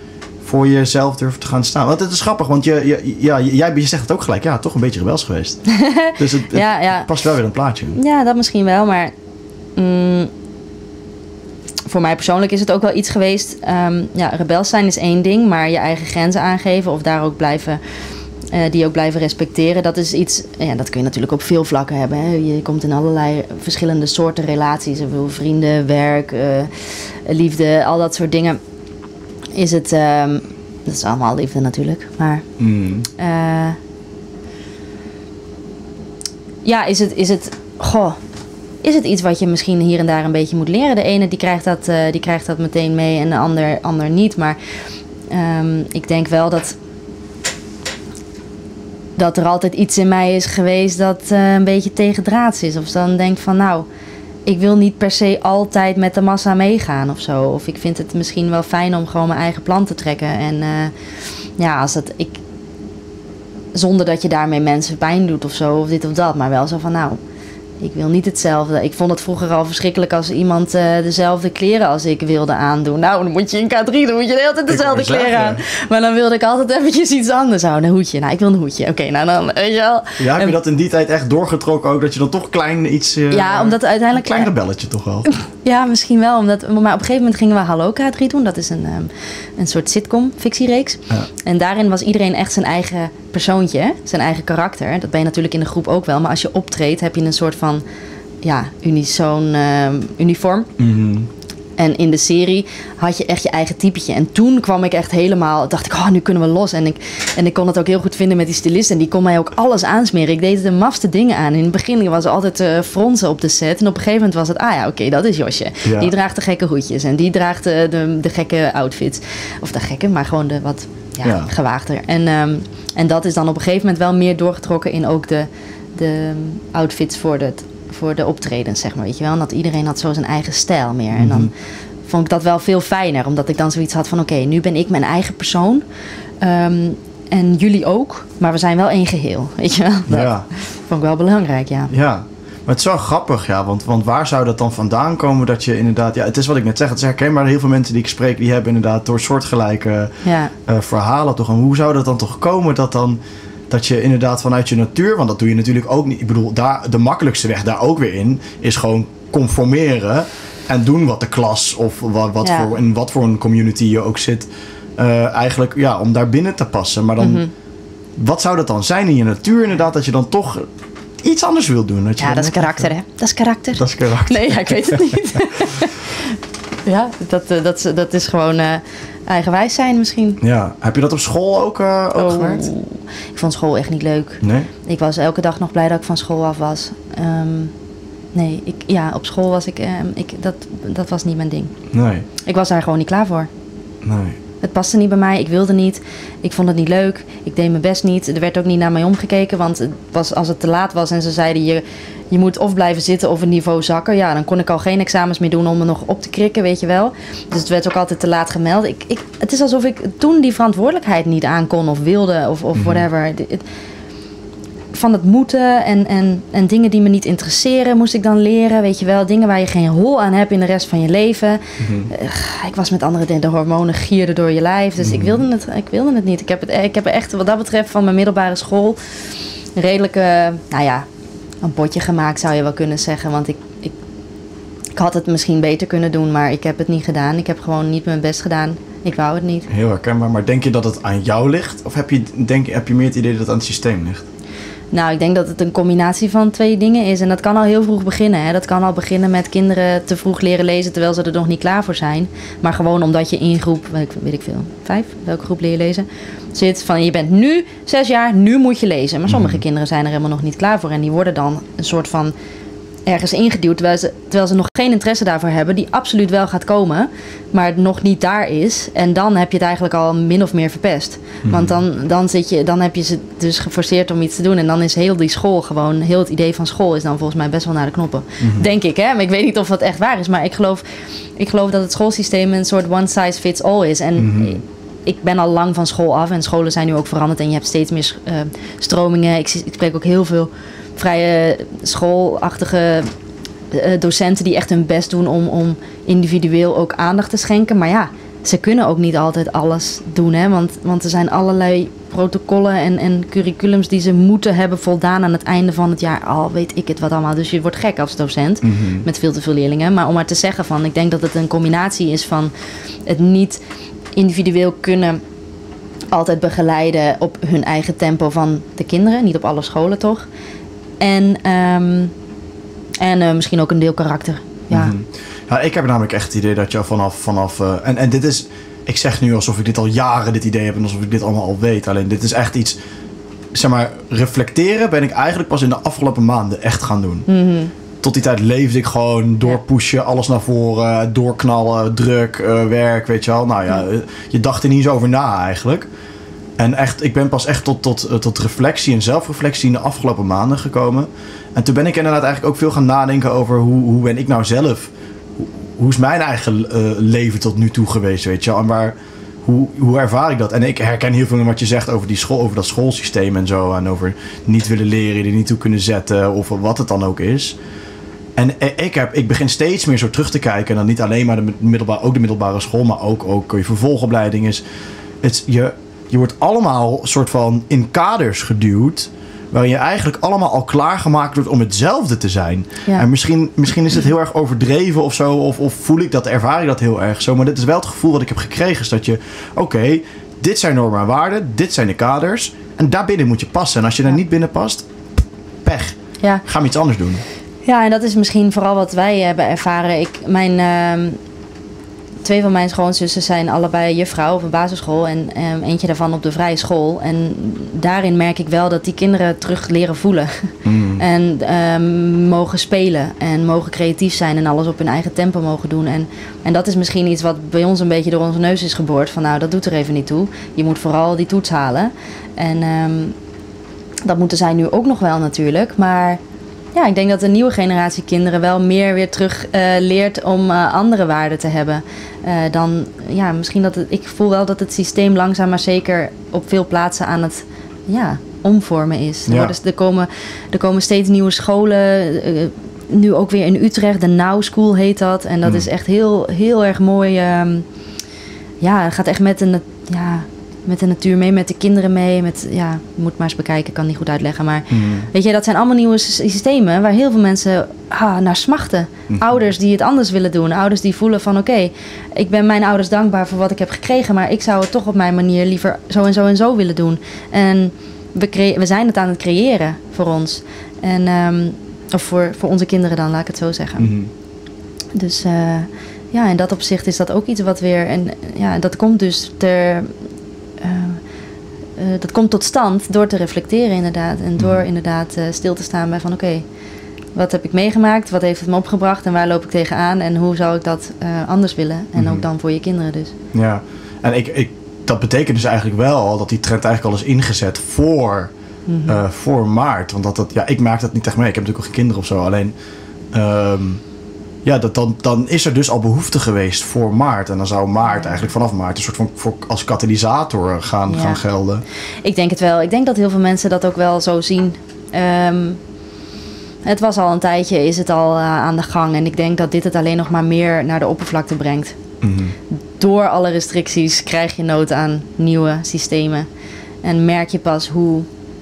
voor jezelf durven te gaan staan. Want het is grappig, want jij zegt het ook gelijk. Ja, toch een beetje rebels geweest. Dus het past wel weer in het plaatje. Ja, dat misschien wel, maar... voor mij persoonlijk is het ook wel iets geweest. Rebels zijn is één ding, maar je eigen grenzen aangeven of daar ook die ook blijven respecteren, dat is iets. Ja, dat kun je natuurlijk op veel vlakken hebben. Hè. Je komt in allerlei verschillende soorten relaties, vrienden, werk, liefde, al dat soort dingen. Is het. Dat is allemaal liefde natuurlijk, maar. Is het. Goh. Is het iets wat je misschien hier en daar een beetje moet leren? De ene die krijgt dat meteen mee en de ander niet. Maar ik denk wel dat er altijd iets in mij is geweest dat een beetje tegendraads is. Of dan denk van nou, ik wil niet per se altijd met de massa meegaan of zo. Of ik vind het misschien wel fijn om gewoon mijn eigen plan te trekken. En zonder dat je daarmee mensen pijn doet of zo, of dit of dat. Maar wel zo van nou... Ik wil niet hetzelfde. Ik vond het vroeger al verschrikkelijk als iemand dezelfde kleren als ik wilde aandoen. Nou, dan moet je in K3 doen, moet je de hele tijd dezelfde kleren aan. Maar dan wilde ik altijd eventjes iets anders. Een hoedje. Nou, ik wil een hoedje. Oké, nou dan, weet je wel. Ja, heb je dat in die tijd echt doorgetrokken ook? Dat je dan toch klein iets... omdat uiteindelijk... Een klein rebelletje toch wel? Ja, misschien wel. Maar op een gegeven moment gingen we Hallo K3 doen. Dat is een soort sitcom, fictiereeks. Ja. En daarin was iedereen echt zijn eigen persoontje. Hè? Zijn eigen karakter. Dat ben je natuurlijk in de groep ook wel. Maar als je optreedt, heb je een soort van... unisoon uniform. Mm-hmm. En in de serie had je echt je eigen typetje. En toen kwam ik echt helemaal... dacht ik, nu kunnen we los. En ik kon het ook heel goed vinden met die stylist. En die kon mij ook alles aansmeren. Ik deed de mafste dingen aan. In het begin was er altijd fronsen op de set. En op een gegeven moment was het... dat is Josje. Ja. Die draagt de gekke hoedjes. En die draagt de gekke outfits. Of de gekke, maar gewoon de wat gewaagder. En dat is dan op een gegeven moment wel meer doorgetrokken... in ook de outfits voor de optredens, zeg maar, weet je wel. En dat iedereen had zo zijn eigen stijl meer. Mm-hmm. En dan vond ik dat wel veel fijner. Omdat ik dan zoiets had van... Oké, nu ben ik mijn eigen persoon. En jullie ook. Maar we zijn wel één geheel, weet je wel. Dat vond ik wel belangrijk, ja. Ja, maar het is wel grappig, ja. Want waar zou dat dan vandaan komen dat je inderdaad... Ja, het is wat ik net zeg. Het is herkenbaar. Heel veel mensen die ik spreek... die hebben inderdaad door soortgelijke verhalen toch. En hoe zou dat dan toch komen dat je inderdaad vanuit je natuur... want dat doe je natuurlijk ook niet... Ik bedoel, de makkelijkste weg daar ook weer in... is gewoon conformeren... en doen wat de klas of in wat voor een community je ook zit... eigenlijk om daar binnen te passen. Maar dan... Mm-hmm. Wat zou dat dan zijn in je natuur inderdaad... dat je dan toch iets anders wil doen? Dat is karakter, hè? Dat is karakter. Dat is karakter. Nee, ik weet het niet. Ja, dat is gewoon... eigenwijs zijn misschien. Ja, heb je dat op school ook gemerkt? Ik vond school echt niet leuk. Nee? Ik was elke dag nog blij dat ik van school af was. Op school was dat was niet mijn ding. Nee. Ik was daar gewoon niet klaar voor. Nee. Het paste niet bij mij, ik wilde niet. Ik vond het niet leuk, ik deed mijn best niet. Er werd ook niet naar mij omgekeken, want als het te laat was en ze zeiden... Je moet of blijven zitten of een niveau zakken. Ja, dan kon ik al geen examens meer doen om me nog op te krikken, weet je wel. Dus het werd ook altijd te laat gemeld. Het is alsof ik toen die verantwoordelijkheid niet aankon of wilde of whatever. Van het moeten en dingen die me niet interesseren moest ik dan leren, weet je wel. Dingen waar je geen hol aan hebt in de rest van je leven. Mm-hmm. Ik was met andere dingen, de hormonen gierden door je lijf. Dus ik wilde het niet. Ik heb echt wat dat betreft van mijn middelbare school redelijk... een potje gemaakt zou je wel kunnen zeggen. Want ik had het misschien beter kunnen doen, maar ik heb het niet gedaan. Ik heb gewoon niet mijn best gedaan. Ik wou het niet. Heel herkenbaar. Maar denk je dat het aan jou ligt? Of heb je meer het idee dat het aan het systeem ligt? Nou, ik denk dat het een combinatie van twee dingen is. En dat kan al heel vroeg beginnen. Hè? Dat kan al beginnen met kinderen te vroeg leren lezen... terwijl ze er nog niet klaar voor zijn. Maar gewoon omdat je in groep, weet ik veel, 5, welke groep leer je lezen... zit van je bent nu 6 jaar, nu moet je lezen. Maar sommige kinderen zijn er helemaal nog niet klaar voor. En die worden dan een soort van ergens ingeduwd... terwijl ze nog geen interesse daarvoor hebben... die absoluut wel gaat komen, maar nog niet daar is. En dan heb je het eigenlijk al min of meer verpest. Want dan heb je ze dus geforceerd om iets te doen. En dan is heel die school gewoon... heel het idee van school is dan volgens mij best wel naar de knoppen. Mm-hmm. Denk ik, hè? Maar ik weet niet of dat echt waar is. Maar ik geloof dat het schoolsysteem een soort one size fits all is. En ik ben al lang van school af. En scholen zijn nu ook veranderd. En je hebt steeds meer stromingen. Ik spreek ook heel veel vrije schoolachtige docenten die echt hun best doen om individueel ook aandacht te schenken. Maar ja, ze kunnen ook niet altijd alles doen. Hè? Want er zijn allerlei protocollen en curriculums die ze moeten hebben voldaan aan het einde van het jaar. Al weet ik het wat allemaal. Dus je wordt gek als docent met veel te veel leerlingen. Maar om maar te zeggen van, ik denk dat het een combinatie is van het niet individueel kunnen altijd begeleiden op hun eigen tempo van de kinderen. Niet op alle scholen toch. En misschien ook een deel karakter. Ja. Ja, ik heb namelijk echt het idee dat je vanaf en dit is, ik zeg nu alsof ik dit al jaren dit idee heb en alsof ik dit allemaal al weet. Alleen dit is echt iets, zeg maar, reflecteren ben ik eigenlijk pas in de afgelopen maanden echt gaan doen. Tot die tijd leefde ik gewoon doorpushen, alles naar voren, doorknallen, druk, werk, weet je wel. Nou ja, je dacht er niet eens over na eigenlijk. En echt, ik ben pas echt tot reflectie en zelfreflectie in de afgelopen maanden gekomen. En toen ben ik inderdaad eigenlijk ook veel gaan nadenken over hoe ben ik nou zelf, hoe is mijn eigen leven tot nu toe geweest, weet je wel. En hoe ervaar ik dat? En ik herken heel veel in wat je zegt over die school, over dat schoolsysteem en zo. En over niet willen leren, er niet toe kunnen zetten of wat het dan ook is. En ik begin steeds meer zo terug te kijken. En dan niet alleen maar ook de middelbare school, maar ook je vervolgopleiding is. Je wordt allemaal soort van in kaders geduwd, waarin je eigenlijk allemaal al klaargemaakt wordt om hetzelfde te zijn. Ja. En misschien is het heel erg overdreven of zo, of voel ik dat, ervaar ik dat heel erg zo. Maar dit is wel het gevoel dat ik heb gekregen, is dat je, oké, dit zijn normen en waarden, dit zijn de kaders, en daarbinnen moet je passen. En als je daar niet binnen past, pech. Ja. Ga maar iets anders doen. Ja, en dat is misschien vooral wat wij hebben ervaren. Twee van mijn schoonzussen zijn allebei juffrouw op een basisschool en eentje daarvan op de vrije school. En daarin merk ik wel dat die kinderen terug leren voelen. En mogen spelen en mogen creatief zijn en alles op hun eigen tempo mogen doen. En dat is misschien iets wat bij ons een beetje door onze neus is geboord. Van nou, dat doet er even niet toe. Je moet vooral die toets halen. En dat moeten zij nu ook nog wel natuurlijk. Maar ja, ik denk dat de nieuwe generatie kinderen wel meer weer terug leert om andere waarden te hebben. Misschien ik voel wel dat het systeem langzaam maar zeker op veel plaatsen aan het omvormen is. Ja. Er komen steeds nieuwe scholen. Nu ook weer in Utrecht, de Now School heet dat. En dat is echt heel, heel erg mooi. Het gaat echt met de natuur mee, met de kinderen mee. Je moet maar eens bekijken, ik kan het niet goed uitleggen. Maar weet je, dat zijn allemaal nieuwe systemen waar heel veel mensen naar smachten. Ouders die het anders willen doen. Ouders die voelen van oké, ik ben mijn ouders dankbaar voor wat ik heb gekregen, maar ik zou het toch op mijn manier liever zo en zo en zo willen doen. En we zijn het aan het creëren voor ons. En, of voor onze kinderen dan, laat ik het zo zeggen. Dus in dat opzicht is dat ook iets wat weer. En dat komt dus dat komt tot stand door te reflecteren inderdaad. En door inderdaad stil te staan bij van oké, wat heb ik meegemaakt? Wat heeft het me opgebracht? En waar loop ik tegenaan? En hoe zou ik dat anders willen? En ook dan voor je kinderen dus. Ja, en dat betekent dus eigenlijk wel dat die trend eigenlijk al is ingezet voor maart. Want ik maak dat niet echt mee. Ik heb natuurlijk ook geen kinderen of zo. Alleen dan is er dus al behoefte geweest voor maart. En dan zou maart eigenlijk vanaf maart een soort van als katalysator gaan gelden. Ik denk het wel. Ik denk dat heel veel mensen dat ook wel zo zien. Het was al een tijdje, is het al aan de gang. En ik denk dat dit het alleen nog maar meer naar de oppervlakte brengt. Door alle restricties krijg je nood aan nieuwe systemen. En merk je pas hoe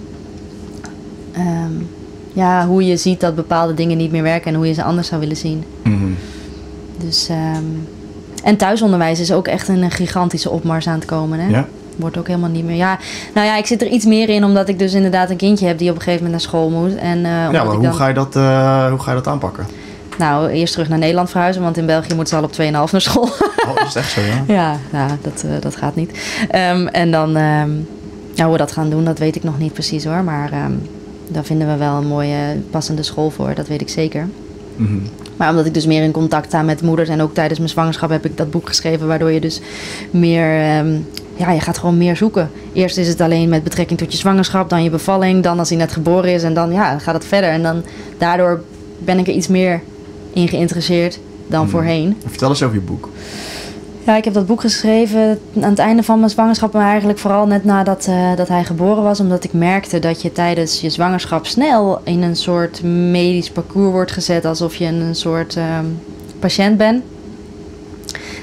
je ziet dat bepaalde dingen niet meer werken en hoe je ze anders zou willen zien. Dus, en thuisonderwijs is ook echt een gigantische opmars aan het komen. Hè? Ja. Wordt ook helemaal niet meer. Ik zit er iets meer in omdat ik dus inderdaad een kindje heb die op een gegeven moment naar school moet. En, maar hoe ga je dat aanpakken? Nou, eerst terug naar Nederland verhuizen, want in België moeten ze al op 2,5 naar school. Oh, is het echt zo, ja? Dat gaat niet. En dan, hoe we dat gaan doen, dat weet ik nog niet precies hoor. Maar daar vinden we wel een mooie passende school voor, dat weet ik zeker. Maar omdat ik dus meer in contact sta met moeders en ook tijdens mijn zwangerschap heb ik dat boek geschreven, waardoor je dus meer, je gaat gewoon meer zoeken. Eerst is het alleen met betrekking tot je zwangerschap, dan je bevalling, dan als hij net geboren is en dan gaat het verder. En dan daardoor ben ik er iets meer in geïnteresseerd dan voorheen. Vertel eens over je boek. Ja, ik heb dat boek geschreven aan het einde van mijn zwangerschap, maar eigenlijk vooral net nadat dat hij geboren was. Omdat ik merkte dat je tijdens je zwangerschap snel in een soort medisch parcours wordt gezet, alsof je een soort patiënt bent.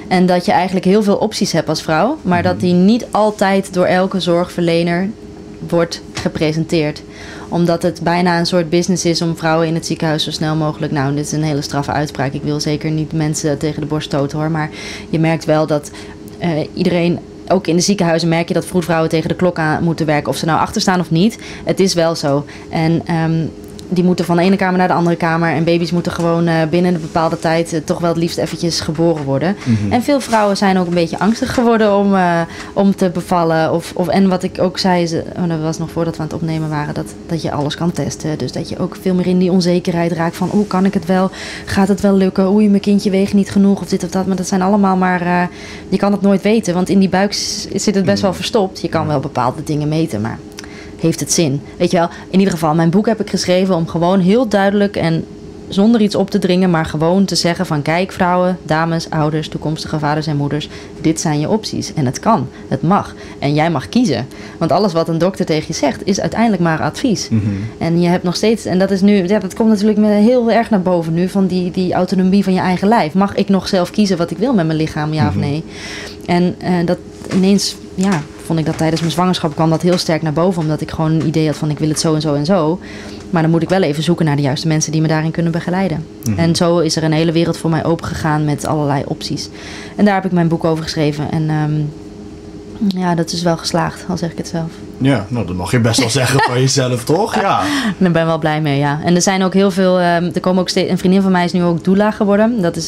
En dat je eigenlijk heel veel opties hebt als vrouw. Maar dat die niet altijd door elke zorgverlener wordt gepresenteerd. Omdat het bijna een soort business is om vrouwen in het ziekenhuis zo snel mogelijk... Nou, dit is een hele straffe uitspraak. Ik wil zeker niet mensen tegen de borst stoten hoor. Maar je merkt wel dat iedereen... Ook in de ziekenhuizen merk je dat vroedvrouwen tegen de klok aan moeten werken. Of ze nou achter staan of niet. Het is wel zo. En die moeten van de ene kamer naar de andere kamer. En baby's moeten gewoon binnen een bepaalde tijd... toch wel het liefst eventjes geboren worden. Mm-hmm. En veel vrouwen zijn ook een beetje angstig geworden om te bevallen. En wat ik ook zei, dat was nog voordat we aan het opnemen waren... dat je alles kan testen. Dus dat je ook veel meer in die onzekerheid raakt van... kan ik het wel? Gaat het wel lukken? Mijn kindje weegt niet genoeg of dit of dat. Maar dat zijn allemaal maar... je kan het nooit weten, want in die buik zit het best wel verstopt. Je kan wel bepaalde dingen meten, maar... heeft het zin? Weet je wel, in ieder geval, mijn boek heb ik geschreven om gewoon heel duidelijk en zonder iets op te dringen, maar gewoon te zeggen van kijk vrouwen, dames, ouders, toekomstige vaders en moeders, dit zijn je opties. En het kan, het mag. En jij mag kiezen. Want alles wat een dokter tegen je zegt, is uiteindelijk maar advies. Mm-hmm. En je hebt nog steeds, en dat is nu, dat komt natuurlijk heel erg naar boven nu, van die autonomie van je eigen lijf. Mag ik nog zelf kiezen wat ik wil met mijn lichaam, ja of nee? En dat ineens, ja, vond ik dat tijdens mijn zwangerschap kwam dat heel sterk naar boven. Omdat ik gewoon een idee had van ik wil het zo en zo en zo. Maar dan moet ik wel even zoeken naar de juiste mensen die me daarin kunnen begeleiden. Mm-hmm. En zo is er een hele wereld voor mij opengegaan met allerlei opties. En daar heb ik mijn boek over geschreven. En ja, dat is wel geslaagd, al zeg ik het zelf. Ja, nou dat mag je best wel zeggen van jezelf, toch? Ja. Daar ben ik wel blij mee, ja. En er zijn ook heel veel... er komen ook steeds... Een vriendin van mij is nu ook doula geworden. Dat is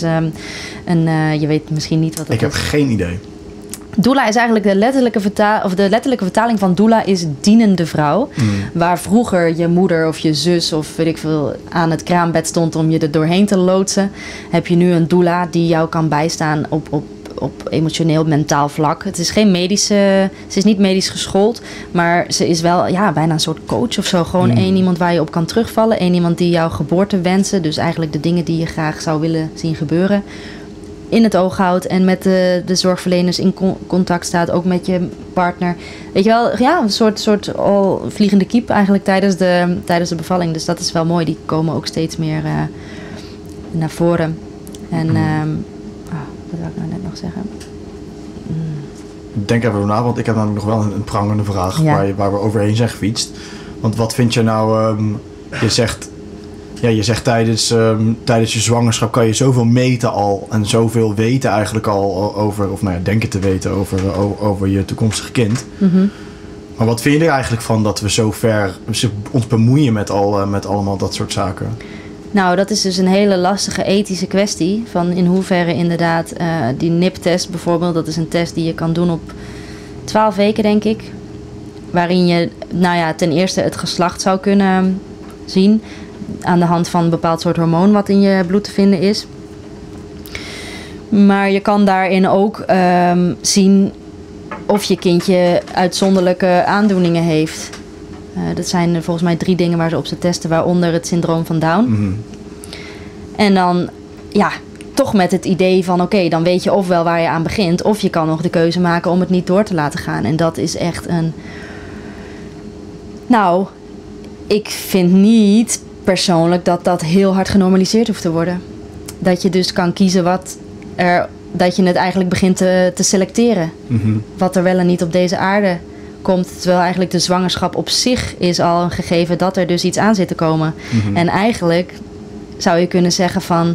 je weet misschien niet wat dat is. Ik heb geen idee. Doula is eigenlijk de letterlijke vertaling van doula is dienende vrouw. Mm. Waar vroeger je moeder of je zus of weet ik veel aan het kraambed stond om je er doorheen te loodsen, heb je nu een doula die jou kan bijstaan op emotioneel, mentaal vlak. Het is ze is niet medisch geschoold, maar ze is wel bijna een soort coach of zo. Gewoon één iemand waar je op kan terugvallen. Één iemand die jouw geboorte wensen, dus eigenlijk de dingen die je graag zou willen zien gebeuren, in het oog houdt en met de zorgverleners in contact staat, ook met je partner. Weet je wel, ja, een soort vliegende kiep eigenlijk tijdens de bevalling. Dus dat is wel mooi. Die komen ook steeds meer naar voren. En wat wil ik nou net nog zeggen? Denk even na, want ik heb namelijk nog wel een prangende vraag waar we overheen zijn gefietst. Want wat vind je nou, je zegt tijdens je zwangerschap kan je zoveel meten al en zoveel weten eigenlijk al over, of denken te weten over je toekomstige kind. Mm-hmm. Maar wat vind je er eigenlijk van dat we zo ver ons bemoeien met allemaal dat soort zaken? Nou, dat is dus een hele lastige ethische kwestie. Van in hoeverre inderdaad die NIP-test bijvoorbeeld, dat is een test die je kan doen op 12 weken, denk ik. Waarin je ten eerste het geslacht zou kunnen zien aan de hand van een bepaald soort hormoon wat in je bloed te vinden is. Maar je kan daarin ook zien of je kindje uitzonderlijke aandoeningen heeft. Dat zijn volgens mij 3 dingen waar ze op ze testen, waaronder het syndroom van Down. Mm-hmm. En dan, toch met het idee van oké, dan weet je ofwel waar je aan begint, of je kan nog de keuze maken om het niet door te laten gaan. En dat is echt ik vind niet persoonlijk dat heel hard genormaliseerd hoeft te worden. Dat je dus kan kiezen dat je het eigenlijk begint te selecteren. Mm-hmm. Wat er wel en niet op deze aarde komt. Terwijl eigenlijk de zwangerschap op zich is al een gegeven dat er dus iets aan zit te komen. Mm-hmm. En eigenlijk zou je kunnen zeggen van,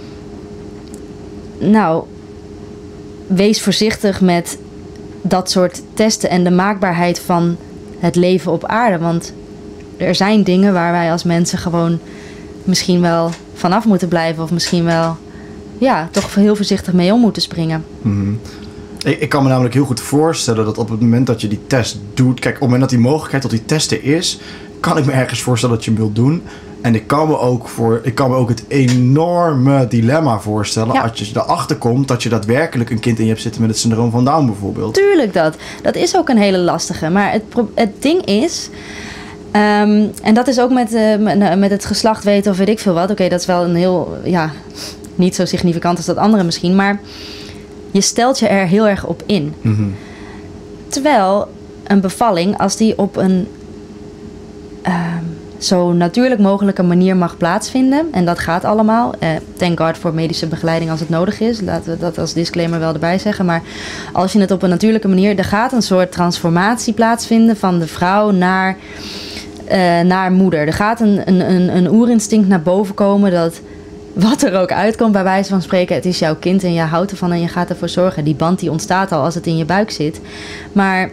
wees voorzichtig met dat soort testen en de maakbaarheid van het leven op aarde. Want er zijn dingen waar wij als mensen gewoon misschien wel vanaf moeten blijven. Of misschien wel, toch heel voorzichtig mee om moeten springen. Mm-hmm. Ik kan me namelijk heel goed voorstellen dat op het moment dat je die test doet, kijk, op het moment dat die mogelijkheid tot die testen is, kan ik me ergens voorstellen dat je hem wilt doen. En ik kan me ook het enorme dilemma voorstellen als je erachter komt dat je daadwerkelijk een kind in je hebt zitten met het syndroom van Down bijvoorbeeld. Tuurlijk dat is ook een hele lastige. Maar het ding is, en dat is ook met het geslacht weten of weet ik veel wat. Oké, dat is wel een heel, niet zo significant als dat andere misschien, maar je stelt je er heel erg op in. Mm-hmm. Terwijl een bevalling, als die op een zo natuurlijk mogelijke manier mag plaatsvinden. En dat gaat allemaal. Thank God voor medische begeleiding als het nodig is. Laten we dat als disclaimer wel erbij zeggen. Maar als je het op een natuurlijke manier... Er gaat een soort transformatie plaatsvinden van de vrouw naar moeder. Er gaat een oerinstinct naar boven komen dat... Wat er ook uitkomt, bij wijze van spreken... het is jouw kind en je houdt ervan en je gaat ervoor zorgen. Die band die ontstaat al als het in je buik zit. Maar...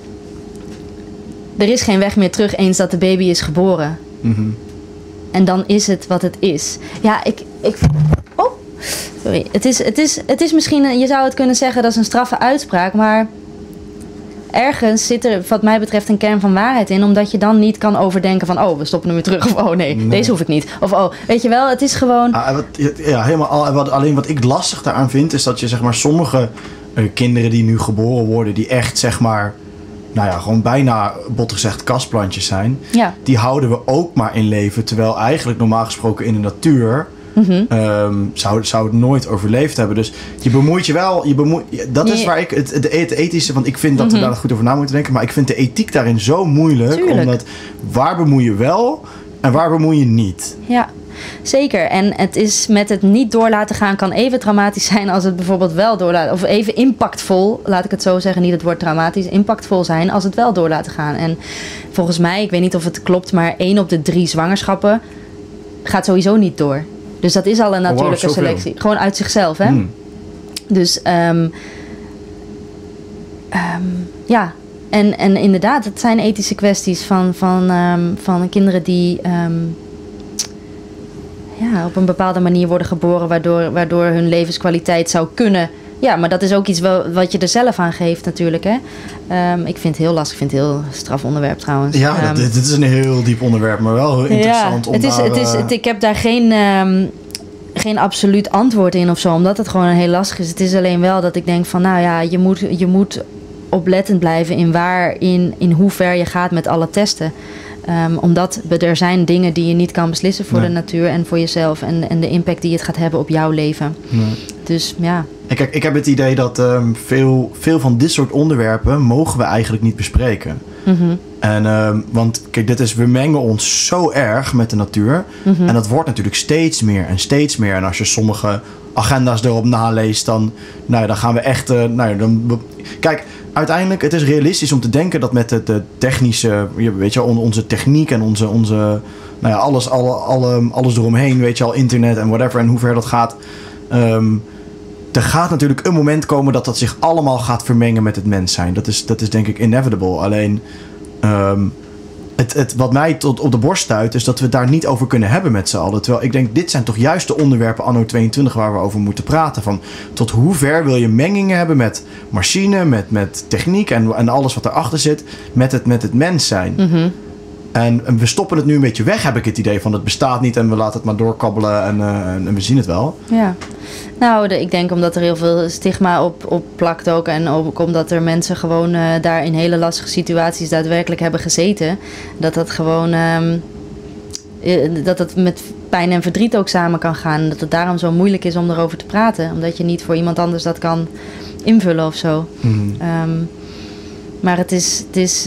Er is geen weg meer terug eens dat de baby is geboren. Mm-hmm. En dan is het wat het is. Ja, oh, sorry. Het is misschien... Je zou het kunnen zeggen, dat is een straffe uitspraak. Maar ergens zit er, wat mij betreft, een kern van waarheid in. Omdat je dan niet kan overdenken van... Oh, we stoppen hem weer terug. Of oh nee, deze hoef ik niet. Of oh, weet je wel, het is gewoon... Ja, helemaal. Alleen wat ik lastig daaraan vind... is dat je zeg maar sommige kinderen die nu geboren worden... die echt zeg maar... Nou ja, gewoon bijna, bot gezegd, kastplantjes zijn. Ja. Die houden we ook maar in leven. Terwijl eigenlijk normaal gesproken in de natuur... zou het nooit overleefd hebben. Dus je bemoeit je wel... dat is waar ik het ethische... Want ik vind dat we daar goed over na moeten denken. Maar ik vind de ethiek daarin zo moeilijk. Tuurlijk. Omdat waar bemoei je wel... en waar bemoei je niet. Ja, zeker. En het is met het niet door laten gaan... kan even traumatisch zijn als het bijvoorbeeld wel doorlaat... of even impactvol, laat ik het zo zeggen... niet het woord traumatisch, impactvol zijn... als het wel door laten gaan. En volgens mij, ik weet niet of het klopt... maar 1 op de 3 zwangerschappen... gaat sowieso niet door. Dus dat is al een natuurlijke selectie. Gewoon uit zichzelf, hè? Dus, ja... En inderdaad, het zijn ethische kwesties van kinderen die... op een bepaalde manier worden geboren... waardoor hun levenskwaliteit zou kunnen... Ja, maar dat is ook iets wat je er zelf aan geeft natuurlijk, hè. Ik vind het heel lastig. Ik vind het een heel straf onderwerp trouwens. Ja, dit is een heel diep onderwerp, maar wel heel interessant. Ik heb daar geen absoluut antwoord in of zo... omdat het gewoon heel lastig is. Het is alleen wel dat ik denk van... nou ja, je moet oplettend blijven in hoe ver je gaat met alle testen... omdat er zijn dingen die je niet kan beslissen voor de natuur en voor jezelf... en de impact die het gaat hebben op jouw leven. Nee. Dus ja. Kijk, ik heb het idee dat veel van dit soort onderwerpen... mogen we eigenlijk niet bespreken. Mm-hmm. En, want kijk, we mengen ons zo erg met de natuur. Mm-hmm. En dat wordt natuurlijk steeds meer en steeds meer. En als je sommige agenda's erop naleest... dan gaan we echt... kijk... Uiteindelijk, het is realistisch om te denken dat met de technische... Weet je, onze techniek en onze alles eromheen... Weet je al, internet en whatever... en hoe ver dat gaat... er gaat natuurlijk een moment komen... dat zich allemaal gaat vermengen met het mens zijn. Dat is denk ik inevitable. Alleen... wat mij tot op de borst stuit... is dat we het daar niet over kunnen hebben met z'n allen. Terwijl ik denk, dit zijn toch juist de onderwerpen anno 22... waar we over moeten praten. Van tot hoe ver wil je mengingen hebben met machine... met techniek en alles wat erachter zit... met het mens zijn. Mm-hmm. En we stoppen het nu een beetje weg, heb ik het idee van... het bestaat niet en we laten het maar doorkabbelen en we zien het wel. Ja. Nou, ik denk omdat er heel veel stigma op plakt ook... en ook omdat er mensen gewoon daar in hele lastige situaties... daadwerkelijk hebben gezeten... dat gewoon... dat het met pijn en verdriet ook samen kan gaan... dat het daarom zo moeilijk is om erover te praten... omdat je niet voor iemand anders dat kan invullen of zo. Mm-hmm. Maar het is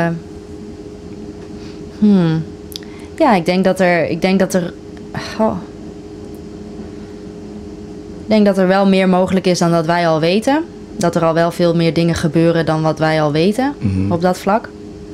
ja, ik denk dat er wel meer mogelijk is dan dat wij al weten. Dat er al wel veel meer dingen gebeuren dan wat wij al weten op dat vlak.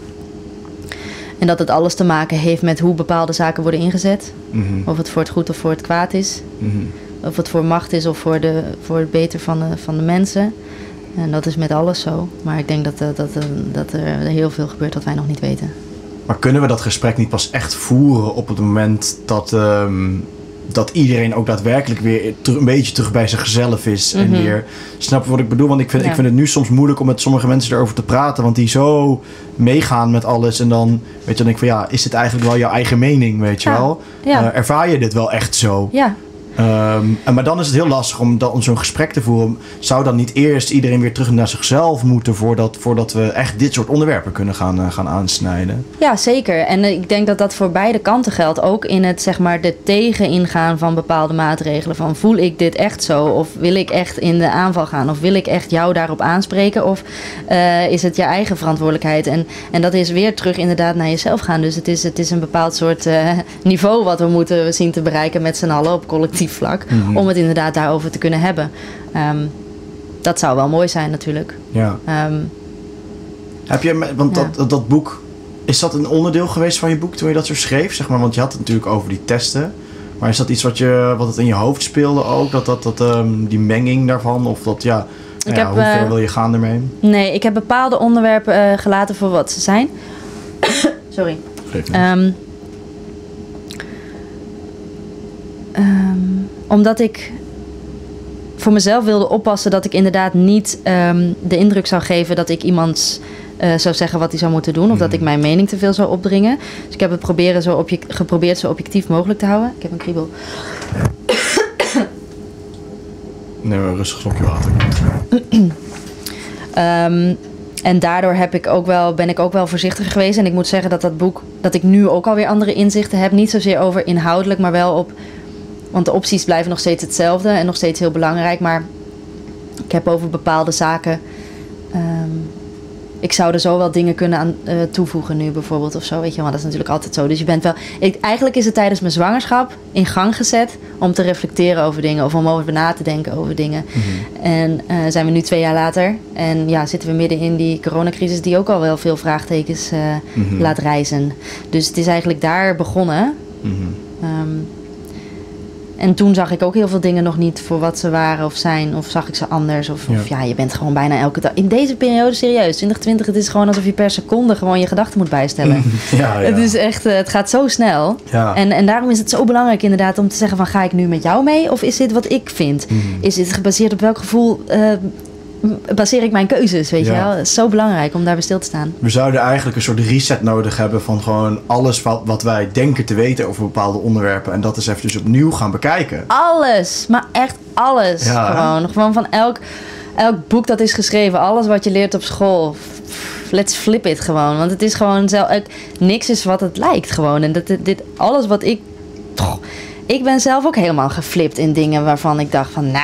En dat het alles te maken heeft met hoe bepaalde zaken worden ingezet. Mm-hmm. Of het voor het goed of voor het kwaad is. Mm-hmm. Of het voor macht is of voor het beter van de mensen. En dat is met alles zo. Maar ik denk dat er heel veel gebeurt wat wij nog niet weten. Maar kunnen we dat gesprek niet pas echt voeren op het moment dat iedereen ook daadwerkelijk weer een beetje terug bij zichzelf is. Mm-hmm. En weer, snap je wat ik bedoel? Want ik vind het nu soms moeilijk om met sommige mensen erover te praten. Want die zo meegaan met alles. En dan, weet je, dan denk ik van is dit eigenlijk wel jouw eigen mening, weet je wel? Ja. Ervaar je dit wel echt zo? Ja. Maar dan is het heel lastig om zo'n gesprek te voeren. Zou dan niet eerst iedereen weer terug naar zichzelf moeten voordat we echt dit soort onderwerpen kunnen gaan aansnijden? Ja, zeker. En ik denk dat dat voor beide kanten geldt. Ook in het, zeg maar, de tegeningaan van bepaalde maatregelen. Van, voel ik dit echt zo? Of wil ik echt in de aanval gaan? Of wil ik echt jou daarop aanspreken? Of is het je eigen verantwoordelijkheid? En dat is weer terug inderdaad naar jezelf gaan. Dus het is een bepaald soort niveau wat we moeten zien te bereiken met z'n allen op collectief vlak. Mm-hmm. Om het inderdaad daarover te kunnen hebben. Dat zou wel mooi zijn natuurlijk. Ja. Heb je, want dat boek, is dat een onderdeel geweest van je boek toen je dat zo schreef? Zeg maar, want je had het natuurlijk over die testen. Maar is dat iets wat het in je hoofd speelde ook? Die menging daarvan? Of dat, hoe ver wil je gaan ermee? Nee, ik heb bepaalde onderwerpen gelaten voor wat ze zijn. Sorry. Omdat ik voor mezelf wilde oppassen dat ik inderdaad niet de indruk zou geven dat ik iemand zou zeggen wat hij zou moeten doen. Of dat ik mijn mening te veel zou opdringen. Dus ik heb het geprobeerd zo objectief mogelijk te houden. Ik heb een kriebel. Nee, maar rustig slokje water. En daardoor ben ik ook wel voorzichtig geweest. En ik moet zeggen dat boek, dat ik nu ook alweer andere inzichten heb. Niet zozeer over inhoudelijk, maar wel op... Want de opties blijven nog steeds hetzelfde en nog steeds heel belangrijk. Maar ik heb over bepaalde zaken... ik zou er zo wel dingen kunnen aan toevoegen nu bijvoorbeeld of zo. Weet je, want dat is natuurlijk altijd zo. Dus je bent wel... Eigenlijk is het tijdens mijn zwangerschap in gang gezet om te reflecteren over dingen. Of om over na te denken over dingen. Mm-hmm. En zijn we nu 2 jaar later. En ja, zitten we midden in die coronacrisis die ook al wel veel vraagtekens laat rijzen. Dus het is eigenlijk daar begonnen. Mm-hmm. En toen zag ik ook heel veel dingen nog niet voor wat ze waren of zijn. Of zag ik ze anders. Of je bent gewoon bijna elke dag... In deze periode serieus. 2020, het is gewoon alsof je per seconde gewoon je gedachten moet bijstellen. Het is echt... Het gaat zo snel. Ja. En daarom is het zo belangrijk inderdaad om te zeggen van... Ga ik nu met jou mee? Of is dit wat ik vind? Is dit gebaseerd op welk gevoel... baseer ik mijn keuzes, weet je wel. Het is zo belangrijk om daar bij stil te staan. We zouden eigenlijk een soort reset nodig hebben van gewoon alles wat wij denken te weten over bepaalde onderwerpen. En dat is even dus opnieuw gaan bekijken. Alles, maar echt alles. Ja. Gewoon van elk boek dat is geschreven, alles wat je leert op school. Let's flip it gewoon. Want het is gewoon niks is wat het lijkt gewoon. En dit alles wat ik ben zelf ook helemaal geflipt in dingen waarvan ik dacht van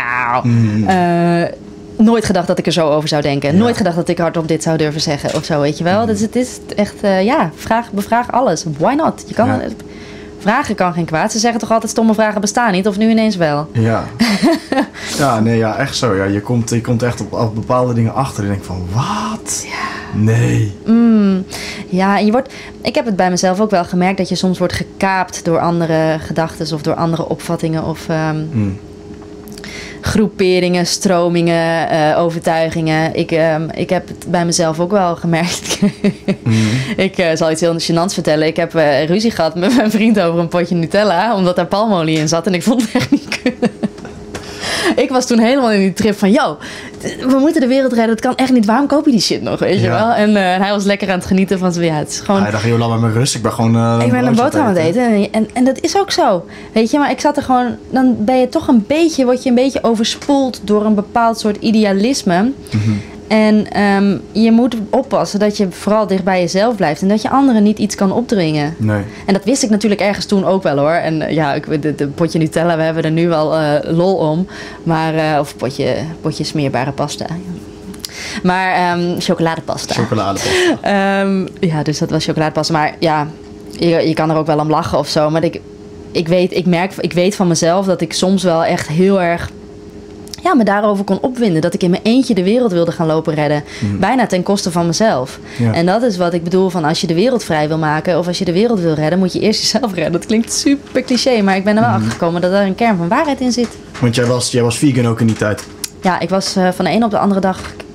nooit gedacht dat ik er zo over zou denken. Ja. Nooit gedacht dat ik hardop dit zou durven zeggen of zo, weet je wel. Dus het is echt, bevraag alles. Why not? Je kan vragen kan geen kwaad. Ze zeggen toch altijd stomme vragen bestaan niet, of nu ineens wel. Ja. Echt zo. Ja, je komt echt op bepaalde dingen achter en je denkt van, wat? Ja. Nee. Ja, en ik heb het bij mezelf ook wel gemerkt dat je soms wordt gekaapt door andere gedachten of door andere opvattingen of... groeperingen, stromingen, overtuigingen. Ik heb het bij mezelf ook wel gemerkt. Ik zal iets heel gênants vertellen. Ik heb ruzie gehad met mijn vriend over een potje Nutella, omdat daar palmolie in zat en ik vond het echt niet kunnen. Ik was toen helemaal in die trip van, we moeten de wereld redden, het kan echt niet, waarom koop je die shit nog, weet je wel? En hij was lekker aan het genieten van het is gewoon... Hij dacht, laat maar mijn rust, ik ben gewoon... ik ben een boterham aan het eten en dat is ook zo, weet je, maar ik zat er gewoon, dan ben je toch word je een beetje overspoeld door een bepaald soort idealisme. Mm-hmm. En je moet oppassen dat je vooral dicht bij jezelf blijft. En dat je anderen niet iets kan opdringen. Nee. En dat wist ik natuurlijk ergens toen ook wel hoor. En de potje Nutella, we hebben er nu wel lol om. Maar, of potje smeerbare pasta. Maar chocoladepasta. Chocoladepasta. Dus dat was chocoladepasta. Maar ja, je kan er ook wel om lachen of zo. Maar ik weet van mezelf dat ik soms wel echt heel erg... me daarover kon opwinden. Dat ik in mijn eentje de wereld wilde gaan lopen redden. Bijna ten koste van mezelf. Ja. En dat is wat ik bedoel van als je de wereld vrij wil maken... of als je de wereld wil redden, moet je eerst jezelf redden. Dat klinkt super cliché, maar ik ben er wel achter gekomen... dat er een kern van waarheid in zit. Want jij was vegan ook in die tijd? Ja, ik was van de ene op de andere dag...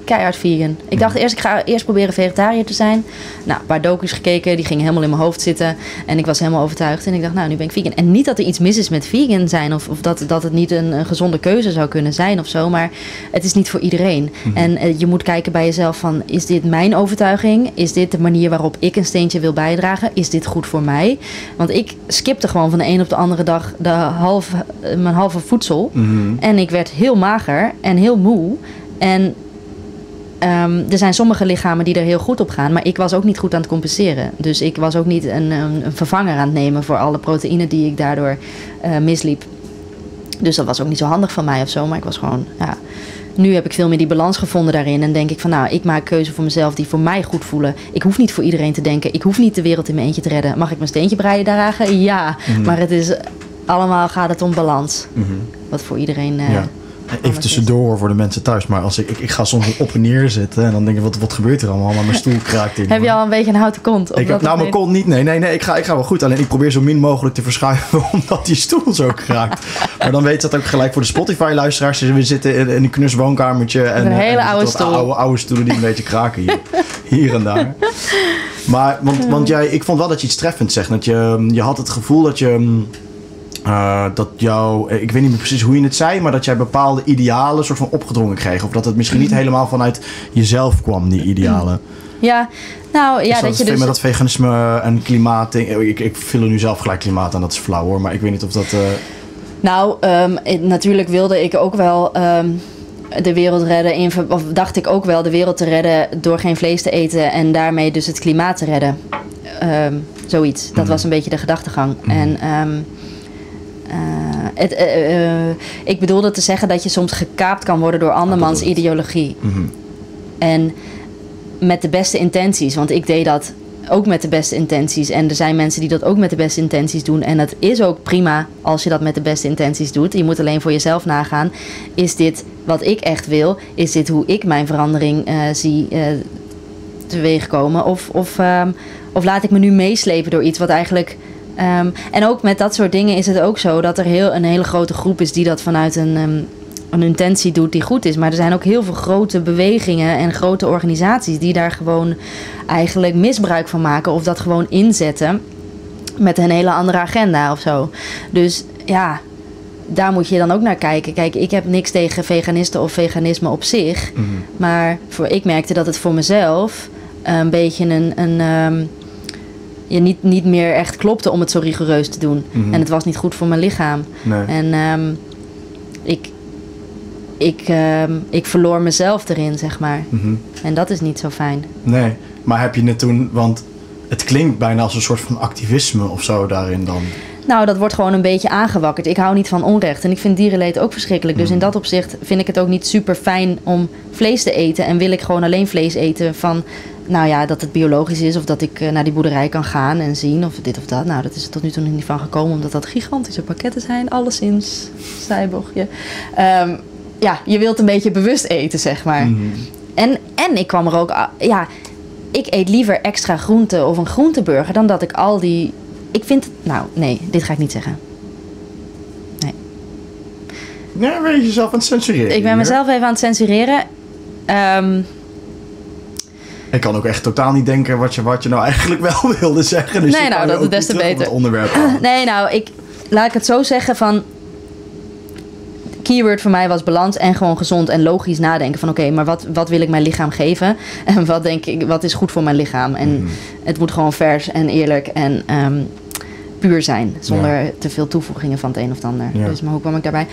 keihard vegan. Ik dacht eerst, ik ga eerst proberen vegetariër te zijn. Nou, een paar docu's gekeken, die gingen helemaal in mijn hoofd zitten. En ik was helemaal overtuigd. En ik dacht, nou, nu ben ik vegan. En niet dat er iets mis is met vegan zijn. Of dat het niet een gezonde keuze zou kunnen zijn of zo. Maar het is niet voor iedereen. En je moet kijken bij jezelf van, is dit mijn overtuiging? Is dit de manier waarop ik een steentje wil bijdragen? Is dit goed voor mij? Want ik skipte gewoon van de een op de andere dag mijn halve voedsel. En ik werd heel mager en heel moe. En er zijn sommige lichamen die er heel goed op gaan. Maar ik was ook niet goed aan het compenseren. Dus ik was ook niet een vervanger aan het nemen voor alle proteïne die ik daardoor misliep. Dus dat was ook niet zo handig van mij of zo. Maar ik was gewoon, ja. Nu heb ik veel meer die balans gevonden daarin. En denk ik van, nou, ik maak keuze voor mezelf die voor mij goed voelen. Ik hoef niet voor iedereen te denken. Ik hoef niet de wereld in mijn eentje te redden. Mag ik mijn steentje bijdragen? Ja. Maar het is allemaal gaat het om balans. Wat voor iedereen... Even tussendoor voor de mensen thuis. Maar als ik ga soms op en neer zitten. En dan denk ik, wat gebeurt er allemaal? Maar mijn stoel kraakt in. Heb je al een beetje een houten kont? Mijn kont niet. Nee. Ik ga wel goed. Alleen ik probeer zo min mogelijk te verschuiven. Omdat die stoel zo kraakt. Maar dan weet je dat ook gelijk voor de Spotify-luisteraars. We zitten in een knus woonkamertje. En een hele oude stoel. Oude stoelen die een beetje kraken hier en daar. Maar, want ik vond wel dat je iets treffends zegt. Dat je had het gevoel dat je... ik weet niet meer precies hoe je het zei, maar dat jij bepaalde idealen soort van opgedrongen kreeg. Of dat het misschien niet helemaal vanuit jezelf kwam, die idealen. Ja, nou ja, dat je dus... Met dat veganisme en klimaat... Ik vul er nu zelf gelijk klimaat aan, dat is flauw hoor. Maar ik weet niet of dat... Natuurlijk wilde ik ook wel de wereld redden. Of dacht ik ook wel de wereld te redden door geen vlees te eten. En daarmee dus het klimaat te redden. Zoiets. Dat was een beetje de gedachtegang. En... ik bedoelde te zeggen dat je soms gekaapt kan worden door andermans ideologie. En met de beste intenties. Want ik deed dat ook met de beste intenties. En er zijn mensen die dat ook met de beste intenties doen. En het is ook prima als je dat met de beste intenties doet. Je moet alleen voor jezelf nagaan. Is dit wat ik echt wil? Is dit hoe ik mijn verandering zie teweegkomen? Of laat ik me nu meeslepen door iets wat eigenlijk... en ook met dat soort dingen is het ook zo dat er een hele grote groep is die dat vanuit een intentie doet die goed is. Maar er zijn ook heel veel grote bewegingen en grote organisaties die daar gewoon eigenlijk misbruik van maken of dat gewoon inzetten met een hele andere agenda of zo. Dus ja, daar moet je dan ook naar kijken. Kijk, ik heb niks tegen veganisten of veganisme op zich. Maar ik merkte dat het voor mezelf een beetje niet meer echt klopte om het zo rigoureus te doen. En het was niet goed voor mijn lichaam. Nee. En ik verloor mezelf erin, zeg maar. En dat is niet zo fijn. Nee, maar heb je het toen... Want het klinkt bijna als een soort van activisme of zo daarin dan. Nou, dat wordt gewoon een beetje aangewakkerd. Ik hou niet van onrecht. En ik vind dierenleed ook verschrikkelijk. Dus in dat opzicht vind ik het ook niet super fijn om vlees te eten. En wil ik gewoon alleen vlees eten van... Nou ja, dat het biologisch is of dat ik naar die boerderij kan gaan en zien of dit of dat. Nou, dat is er tot nu toe nog niet van gekomen, omdat dat gigantische pakketten zijn. Alleszins, zijbochtje. Ja, je wilt een beetje bewust eten, zeg maar. En ik kwam er ook... Ja, ik eet liever extra groente of een groenteburger dan dat ik al die... Ik vind... Nou, nee, dit ga ik niet zeggen. Nee. Ja, ben je jezelf aan het censureren? Ik ben mezelf even aan het censureren. Ik kan ook echt totaal niet denken wat je nou eigenlijk wel wilde zeggen. Dus nee, nou, dat is des te beter. Het onderwerp nee, nou, laat ik het zo zeggen van... Keyword voor mij was balans en gewoon gezond en logisch nadenken van oké, maar wat wil ik mijn lichaam geven? En wat is goed voor mijn lichaam? En het moet gewoon vers en eerlijk en puur zijn. Zonder te veel toevoegingen van het een of het ander. Ja. Dus maar hoe kwam ik daarbij?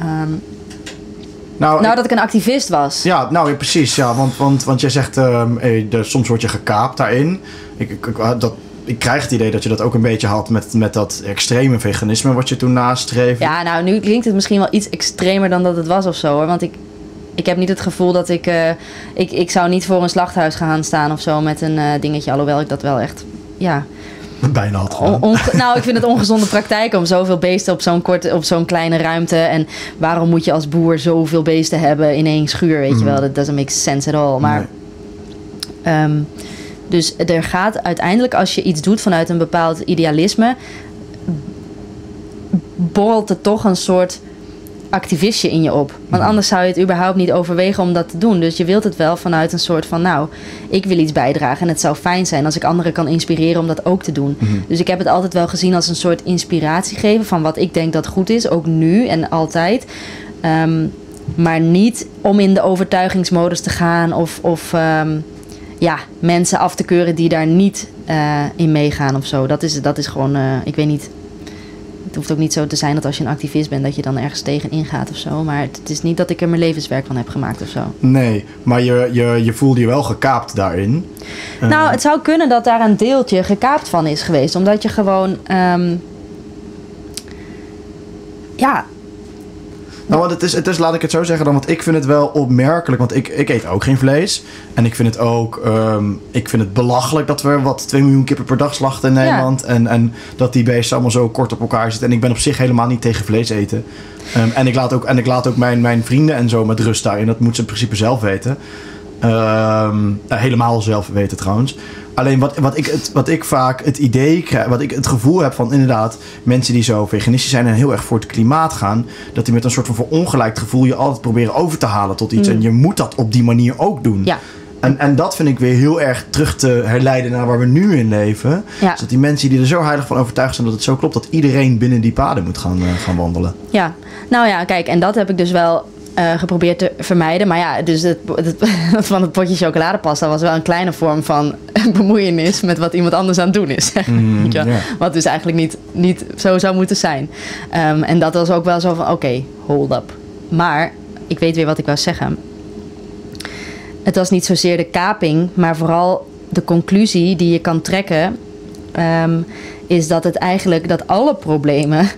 Nou, dat ik een activist was. Ja, nou precies. Ja, want jij zegt, soms word je gekaapt daarin. Ik krijg het idee dat je dat ook een beetje had met dat extreme veganisme wat je toen nastreefde. Ja, nou nu klinkt het misschien wel iets extremer dan dat het was of zo hoor. Want ik heb niet het gevoel dat ik zou niet voor een slachthuis gaan staan of zo met een dingetje. Alhoewel ik dat wel echt, ja... Bijna had gedaan. Nou, ik vind het ongezonde praktijk om zoveel beesten op zo'n kleine ruimte. En waarom moet je als boer zoveel beesten hebben in één schuur, weet je wel? Dat doesn't make sense at all. Maar, dus er gaat uiteindelijk, als je iets doet vanuit een bepaald idealisme, borrelt er toch een soort activistje in je op. Want anders zou je het überhaupt niet overwegen om dat te doen. Dus je wilt het wel vanuit een soort van... nou, ik wil iets bijdragen en het zou fijn zijn... als ik anderen kan inspireren om dat ook te doen. Dus ik heb het altijd wel gezien als een soort inspiratie geven... van wat ik denk dat goed is, ook nu en altijd. Maar niet om in de overtuigingsmodus te gaan... of mensen af te keuren die daar niet in meegaan of zo. Dat is gewoon, ik weet niet... Het hoeft ook niet zo te zijn dat als je een activist bent... dat je dan ergens tegen ingaat of zo. Maar het is niet dat ik er mijn levenswerk van heb gemaakt of zo. Nee, maar je voelde je wel gekaapt daarin. Nou, het zou kunnen dat daar een deeltje gekaapt van is geweest. Omdat je gewoon... Nou, want het is, laat ik het zo zeggen dan, want ik vind het wel opmerkelijk. Want ik eet ook geen vlees. En ik vind het ook, ik vind het belachelijk dat we 2 miljoen kippen per dag slachten in Nederland. Ja. En dat die beesten allemaal zo kort op elkaar zitten. En ik ben op zich helemaal niet tegen vlees eten. En ik laat ook mijn vrienden en zo met rust daarin. Dat moeten ze in principe zelf weten. Helemaal zelf weten trouwens. Alleen wat ik vaak het idee krijg, wat ik het gevoel heb van inderdaad mensen die zo veganistisch zijn en heel erg voor het klimaat gaan, dat die met een soort van verongelijkt gevoel je altijd proberen over te halen tot iets. En je moet dat op die manier ook doen. Ja. En dat vind ik weer heel erg terug te herleiden naar waar we nu in leven. Ja. Dus dat die mensen die er zo heilig van overtuigd zijn dat het zo klopt, dat iedereen binnen die paden moet gaan wandelen. Ja, nou ja, kijk, en dat heb ik dus wel geprobeerd te vermijden. Maar ja, dus het van het potje chocoladepasta was wel een kleine vorm van bemoeienis met wat iemand anders aan het doen is. Wat dus eigenlijk niet zo zou moeten zijn. En dat was ook wel zo van, oké, hold up. Maar ik weet weer wat ik wou zeggen. Het was niet zozeer de kaping, maar vooral de conclusie die je kan trekken, is dat het eigenlijk dat alle problemen,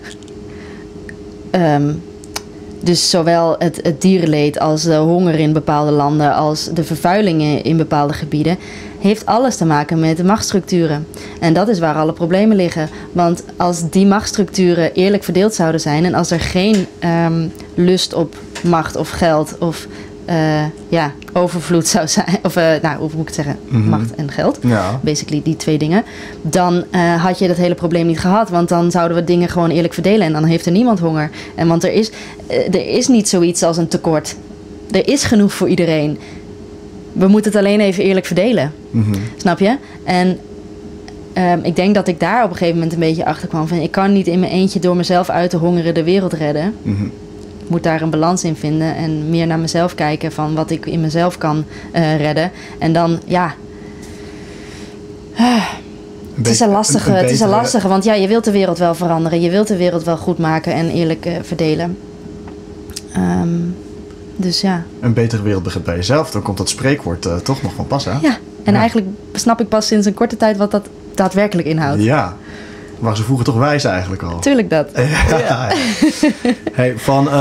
dus zowel het dierenleed als de honger in bepaalde landen, als de vervuilingen in bepaalde gebieden, heeft alles te maken met de machtsstructuren. En dat is waar alle problemen liggen. Want als die machtsstructuren eerlijk verdeeld zouden zijn en als er geen lust op macht of geld of overvloed zou zijn, of hoe moet ik het zeggen, macht en geld, basically die 2 dingen, dan had je dat hele probleem niet gehad, want dan zouden we dingen gewoon eerlijk verdelen en dan heeft er niemand honger. En want er is niet zoiets als een tekort. Er is genoeg voor iedereen. We moeten het alleen even eerlijk verdelen. Snap je? En ik denk dat ik daar op een gegeven moment een beetje achter kwam van, ik kan niet in mijn eentje door mezelf uit te hongeren de wereld redden. Ik moet daar een balans in vinden en meer naar mezelf kijken van wat ik in mezelf kan redden. En dan, het is een lastige, want je wilt de wereld wel veranderen. Je wilt de wereld wel goed maken en eerlijk verdelen. Dus ja. Een betere wereld begint bij jezelf. Dan komt dat spreekwoord toch nog van pas, hè? Ja, en eigenlijk snap ik pas sinds een korte tijd wat dat daadwerkelijk inhoudt. Ja. Maar ze vroegen toch wijs eigenlijk al. Tuurlijk dat. Ja. Hey,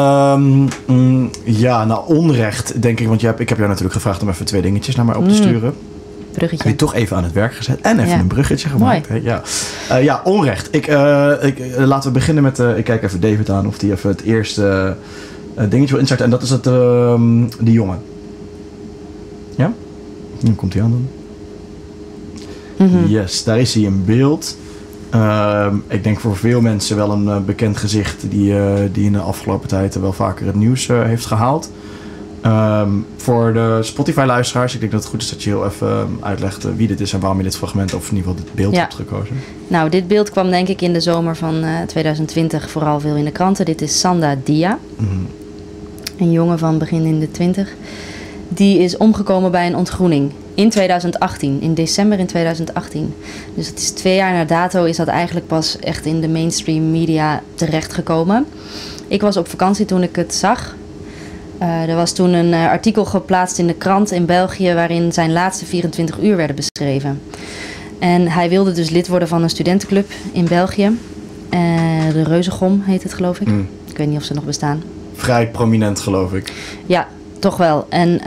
nou onrecht denk ik. Want ik heb jou natuurlijk gevraagd om even 2 dingetjes naar mij op te sturen. Bruggetje. Heb je toch even aan het werk gezet. En even een bruggetje gemaakt. Hey, onrecht. Laten we beginnen met... ik kijk even David aan of die even het eerste dingetje wil instarten. En dat is die jongen. Ja? Nu komt hij aan dan. Yes, daar is hij in beeld. Ik denk voor veel mensen wel een bekend gezicht die in de afgelopen tijd wel vaker het nieuws heeft gehaald. Voor de Spotify-luisteraars, ik denk dat het goed is dat je heel even uitlegt wie dit is en waarom je dit fragment of in ieder geval dit beeld hebt gekozen. Nou, dit beeld kwam denk ik in de zomer van 2020 vooral veel in de kranten. Dit is Sanda Dia, een jongen van begin in de 20. Die is omgekomen bij een ontgroening in 2018, in december in 2018. Dus het is 2 jaar na dato is dat eigenlijk pas echt in de mainstream media terechtgekomen. Ik was op vakantie toen ik het zag. Er was toen een artikel geplaatst in de krant in België waarin zijn laatste 24 uur werden beschreven. En hij wilde dus lid worden van een studentenclub in België. De Reuzegom heet het, geloof ik. Ik weet niet of ze nog bestaan. Vrij prominent, geloof ik. Ja, toch wel. En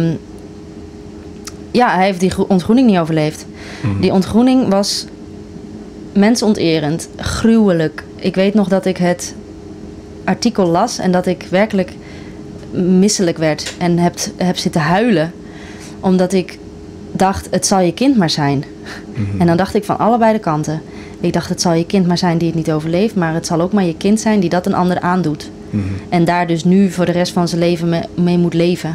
hij heeft die ontgroening niet overleefd. Die ontgroening was mensonterend, gruwelijk. Ik weet nog dat ik het artikel las en dat ik werkelijk misselijk werd en heb zitten huilen. Omdat ik dacht, het zal je kind maar zijn. En dan dacht ik van allebei de kanten. Ik dacht, het zal je kind maar zijn die het niet overleeft. Maar het zal ook maar je kind zijn die dat een ander aandoet. Mm-hmm. En daar dus nu voor de rest van zijn leven mee moet leven.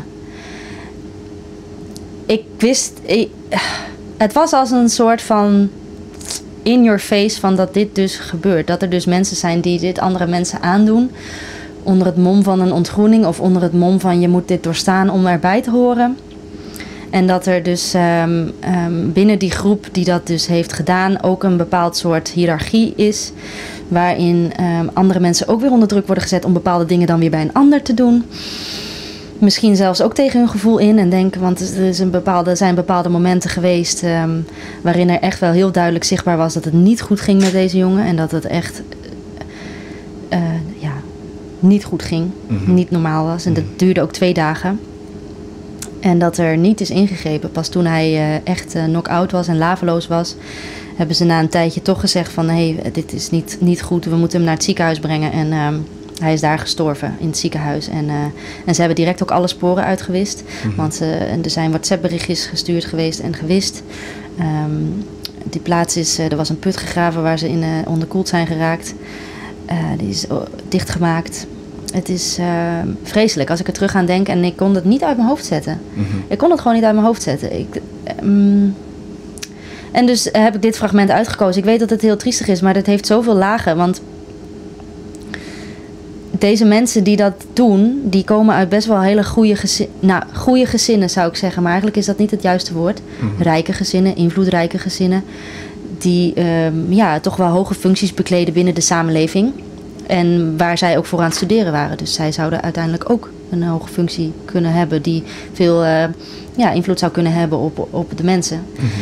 Het was als een soort van in your face van dat dit dus gebeurt. Dat er dus mensen zijn die dit andere mensen aandoen. Onder het mom van een ontgroening of onder het mom van je moet dit doorstaan om erbij te horen. En dat er dus binnen die groep die dat dus heeft gedaan ook een bepaald soort hiërarchie is. Waarin andere mensen ook weer onder druk worden gezet om bepaalde dingen dan weer bij een ander te doen. Misschien zelfs ook tegen hun gevoel in en denken, want er zijn bepaalde momenten geweest waarin er echt wel heel duidelijk zichtbaar was dat het niet goed ging met deze jongen. En dat het echt niet goed ging, niet normaal was. En dat duurde ook 2 dagen. En dat er niet is ingegrepen. Pas toen hij echt knock-out was en laveloos was, hebben ze na een tijdje toch gezegd van hey, dit is niet goed, we moeten hem naar het ziekenhuis brengen. En hij is daar gestorven in het ziekenhuis. En ze hebben direct ook alle sporen uitgewist. Want er zijn WhatsApp-berichtjes gestuurd geweest en gewist. Die plaats er was een put gegraven waar ze in onderkoeld zijn geraakt. Die is dichtgemaakt. Het is vreselijk als ik er terug aan denk. En ik kon het niet uit mijn hoofd zetten. Ik kon het gewoon niet uit mijn hoofd zetten. En dus heb ik dit fragment uitgekozen. Ik weet dat het heel triestig is, maar het heeft zoveel lagen. Want deze mensen die dat doen, die komen uit best wel hele goede gezinnen, zou ik zeggen. Maar eigenlijk is dat niet het juiste woord. Rijke gezinnen, invloedrijke gezinnen. Die toch wel hoge functies bekleden binnen de samenleving. En waar zij ook voor aan het studeren waren. Dus zij zouden uiteindelijk ook een hoge functie kunnen hebben die veel invloed zou kunnen hebben op de mensen.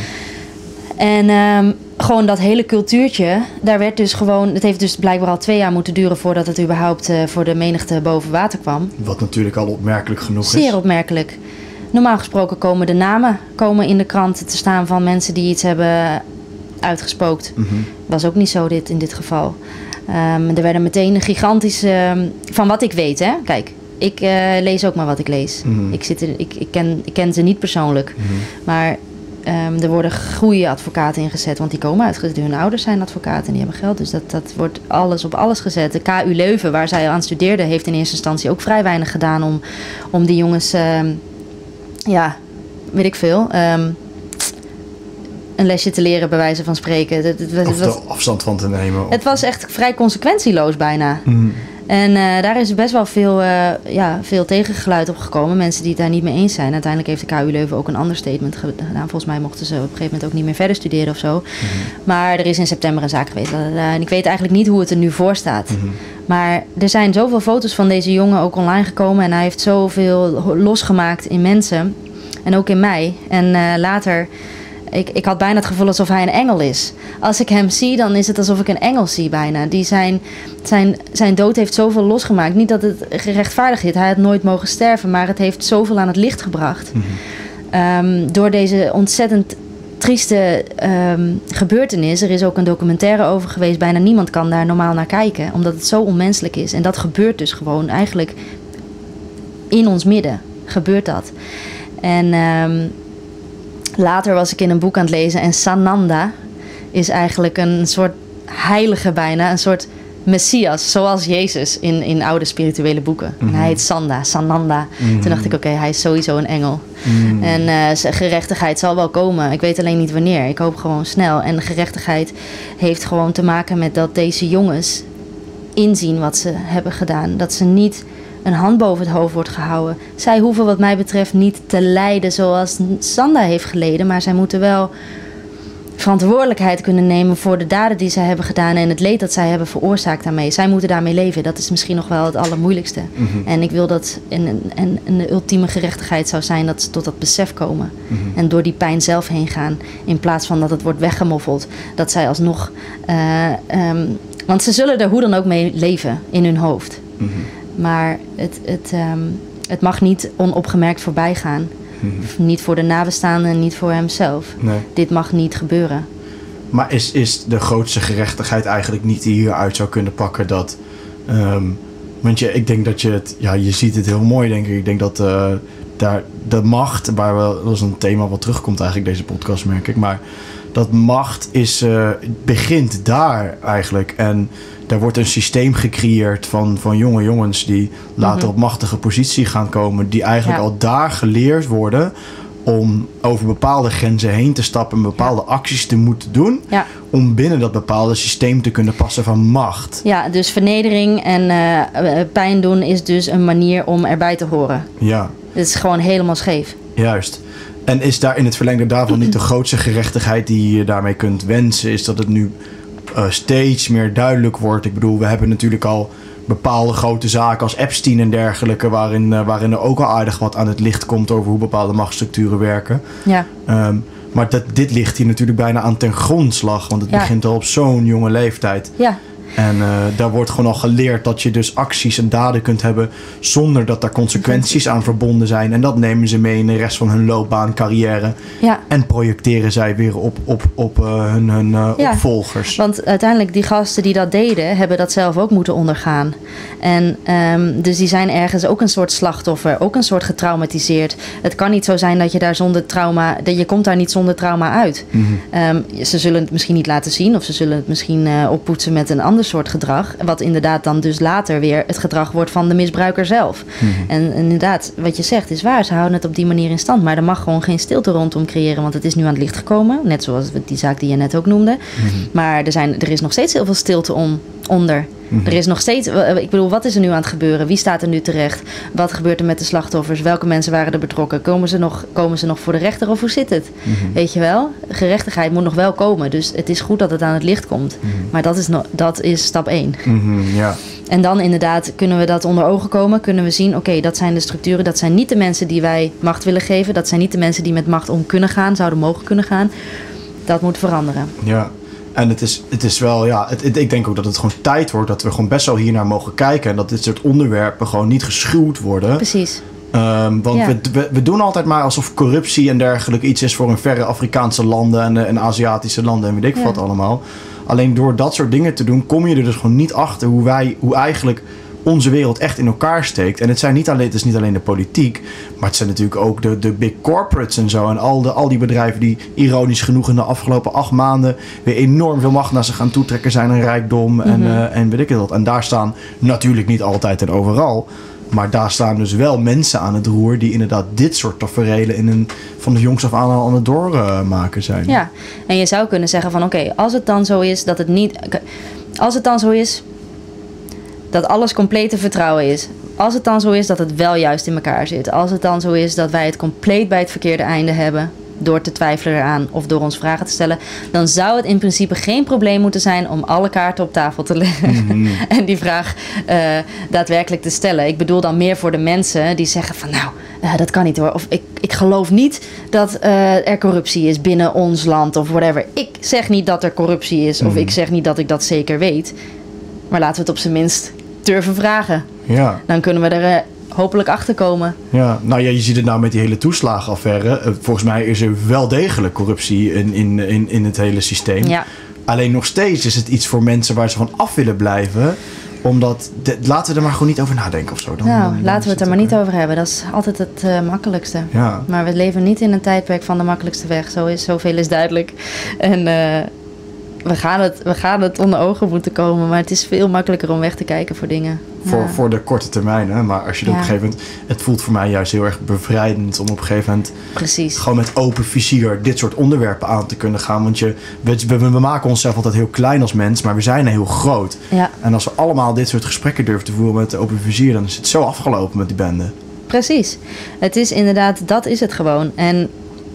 En gewoon dat hele cultuurtje, daar werd dus gewoon, het heeft dus blijkbaar al 2 jaar moeten duren voordat het überhaupt voor de menigte boven water kwam. Wat natuurlijk al opmerkelijk genoeg is. Zeer opmerkelijk. Normaal gesproken komen de namen in de krant te staan van mensen die iets hebben uitgespookt. Was ook niet zo in dit geval. Er werden meteen gigantische, van wat ik weet, hè. Kijk, ik lees ook maar wat ik lees. Ik ken ze niet persoonlijk. Maar er worden goede advocaten ingezet, want die komen uit hun ouders zijn advocaten en die hebben geld. Dus dat wordt alles op alles gezet. De KU Leuven, waar zij aan studeerde, heeft in eerste instantie ook vrij weinig gedaan om die jongens, weet ik veel, een lesje te leren, bij wijze van spreken. Of er afstand van te nemen. Het was echt vrij consequentieloos bijna. En daar is best wel veel tegengeluid op gekomen. Mensen die het daar niet mee eens zijn. Uiteindelijk heeft de KU Leuven ook een ander statement gedaan. Volgens mij mochten ze op een gegeven moment ook niet meer verder studeren of zo. Maar er is in september een zaak geweest. En ik weet eigenlijk niet hoe het er nu voor staat. Maar er zijn zoveel foto's van deze jongen ook online gekomen. En hij heeft zoveel losgemaakt in mensen. En ook in mij. En later, ik had bijna het gevoel alsof hij een engel is. Als ik hem zie, dan is het alsof ik een engel zie bijna. Die zijn dood heeft zoveel losgemaakt. Niet dat het gerechtvaardigd is. Hij had nooit mogen sterven. Maar het heeft zoveel aan het licht gebracht. Door deze ontzettend trieste gebeurtenis. Er is ook een documentaire over geweest. Bijna niemand kan daar normaal naar kijken. Omdat het zo onmenselijk is. En dat gebeurt dus gewoon eigenlijk in ons midden. Gebeurt dat. En later was ik in een boek aan het lezen. En Sananda is eigenlijk een soort heilige bijna. Een soort Messias, zoals Jezus in oude spirituele boeken. En hij heet Sananda. Toen dacht ik, oké, hij is sowieso een engel. En gerechtigheid zal wel komen. Ik weet alleen niet wanneer. Ik hoop gewoon snel. En gerechtigheid heeft gewoon te maken met dat deze jongens inzien wat ze hebben gedaan. Dat ze niet een hand boven het hoofd wordt gehouden. Zij hoeven wat mij betreft niet te lijden zoals Sanda heeft geleden. Maar zij moeten wel verantwoordelijkheid kunnen nemen voor de daden die zij hebben gedaan en het leed dat zij hebben veroorzaakt daarmee. Zij moeten daarmee leven. Dat is misschien nog wel het allermoeilijkste. En ik wil dat de ultieme gerechtigheid zou zijn dat ze tot dat besef komen. En door die pijn zelf heen gaan. In plaats van dat het wordt weggemoffeld. Dat zij alsnog want ze zullen er hoe dan ook mee leven in hun hoofd. Maar het mag niet onopgemerkt voorbij gaan. Niet voor de nabestaanden, niet voor hemzelf. Nee. Dit mag niet gebeuren. Maar is de grootste gerechtigheid eigenlijk niet die hieruit zou kunnen pakken dat... want ik denk dat je het... Ja, je ziet het heel mooi, denk ik. Ik denk dat daar de macht, dat is een thema wat terugkomt eigenlijk deze podcast, merk ik. Maar dat macht begint daar eigenlijk. En daar wordt een systeem gecreëerd van jonge jongens die later op machtige positie gaan komen. Die eigenlijk al daar geleerd worden om over bepaalde grenzen heen te stappen en bepaalde acties te moeten doen. Ja. Om binnen dat bepaalde systeem te kunnen passen van macht. Ja, dus vernedering en pijn doen is dus een manier om erbij te horen. Ja. Het is gewoon helemaal scheef. Juist. En is daar in het verlengde daarvan niet de grootste gerechtigheid die je daarmee kunt wensen? Is dat het nu steeds meer duidelijk wordt? Ik bedoel, we hebben natuurlijk al bepaalde grote zaken als Epstein en dergelijke, waarin er ook al aardig wat aan het licht komt over hoe bepaalde machtsstructuren werken. Ja. Maar dit ligt hier natuurlijk bijna aan ten grondslag, want het begint al op zo'n jonge leeftijd. Ja. En daar wordt gewoon al geleerd dat je dus acties en daden kunt hebben zonder dat daar consequenties aan verbonden zijn. En dat nemen ze mee in de rest van hun loopbaan, carrière. Ja. En projecteren zij weer op hun opvolgers. Want uiteindelijk die gasten die dat deden, hebben dat zelf ook moeten ondergaan. En dus die zijn ergens ook een soort slachtoffer, ook een soort getraumatiseerd. Het kan niet zo zijn dat je daar zonder trauma, dat je komt daar niet zonder trauma uit. Mm-hmm. Ze zullen het misschien niet laten zien of ze zullen het misschien oppoetsen met een ander soort gedrag. Wat inderdaad dan dus later weer het gedrag wordt van de misbruiker zelf. Mm-hmm. En inderdaad, wat je zegt is waar. Ze houden het op die manier in stand. Maar er mag gewoon geen stilte rondom creëren. Want het is nu aan het licht gekomen. Net zoals die zaak die je net ook noemde. Mm-hmm. Maar er is nog steeds heel veel stilte onder. Mm-hmm. Er is nog steeds... Ik bedoel, wat is er nu aan het gebeuren? Wie staat er nu terecht? Wat gebeurt er met de slachtoffers? Welke mensen waren er betrokken? Komen ze nog voor de rechter of hoe zit het? Mm-hmm. Weet je wel? Gerechtigheid moet nog wel komen. Dus het is goed dat het aan het licht komt. Mm-hmm. Maar dat is stap 1. Mm-hmm, yeah. En dan inderdaad kunnen we dat onder ogen komen. Kunnen we zien, oké, dat zijn de structuren. Dat zijn niet de mensen die wij macht willen geven. Dat zijn niet de mensen die met macht om kunnen gaan. Zouden mogen kunnen gaan. Dat moet veranderen. Ja. En het is wel, ik denk ook dat het gewoon tijd wordt dat we gewoon best wel hiernaar mogen kijken. En dat dit soort onderwerpen gewoon niet geschuwd worden. Precies. Want we doen altijd maar alsof corruptie en dergelijke iets is voor een verre Afrikaanse landen en Aziatische landen en weet ik wat allemaal. Alleen door dat soort dingen te doen kom je er dus gewoon niet achter hoe eigenlijk onze wereld echt in elkaar steekt. En het is niet alleen de politiek, maar het zijn natuurlijk ook de big corporates en zo. En al die bedrijven die ironisch genoeg in de afgelopen 8 maanden weer enorm veel macht naar zich gaan toetrekken zijn en rijkdom en weet ik het wat. En daar staan natuurlijk niet altijd en overal, maar daar staan dus wel mensen aan het roer die inderdaad dit soort taferelen van de jongs af aan het doormaken zijn. Ja, en je zou kunnen zeggen van oké, als het dan zo is dat het niet... Als het dan zo is dat alles compleet te vertrouwen is. Als het dan zo is dat het wel juist in elkaar zit. Als het dan zo is dat wij het compleet bij het verkeerde einde hebben, door te twijfelen eraan of door ons vragen te stellen, dan zou het in principe geen probleem moeten zijn om alle kaarten op tafel te leggen. Mm-hmm. En die vraag daadwerkelijk te stellen. Ik bedoel dan meer voor de mensen die zeggen van dat kan niet hoor. Of ik geloof niet dat er corruptie is binnen ons land of whatever. Ik zeg niet dat er corruptie is. Mm-hmm. Of ik zeg niet dat ik dat zeker weet. Maar laten we het op zijn minst durven vragen. Ja. Dan kunnen we er hopelijk achter komen. Ja, nou ja, je ziet het nou met die hele toeslagenaffaire. Volgens mij is er wel degelijk corruptie in het hele systeem. Ja. Alleen nog steeds is het iets voor mensen waar ze van af willen blijven. Omdat, laten we er maar gewoon niet over nadenken of zo. Laten we het er maar niet over hebben. Dat is altijd het makkelijkste. Ja. Maar we leven niet in een tijdperk van de makkelijkste weg. Zoveel is duidelijk. En we gaan het onder ogen moeten komen, maar het is veel makkelijker om weg te kijken voor dingen. Voor de korte termijn, hè? Maar als je op een gegeven moment... Het voelt voor mij juist heel erg bevrijdend om op een gegeven moment... Precies. Gewoon met open vizier dit soort onderwerpen aan te kunnen gaan. Want we maken onszelf altijd heel klein als mens, maar we zijn heel groot. Ja. En als we allemaal dit soort gesprekken durven te voeren met open vizier, dan is het zo afgelopen met die bende. Precies. Het is inderdaad, dat is het gewoon. En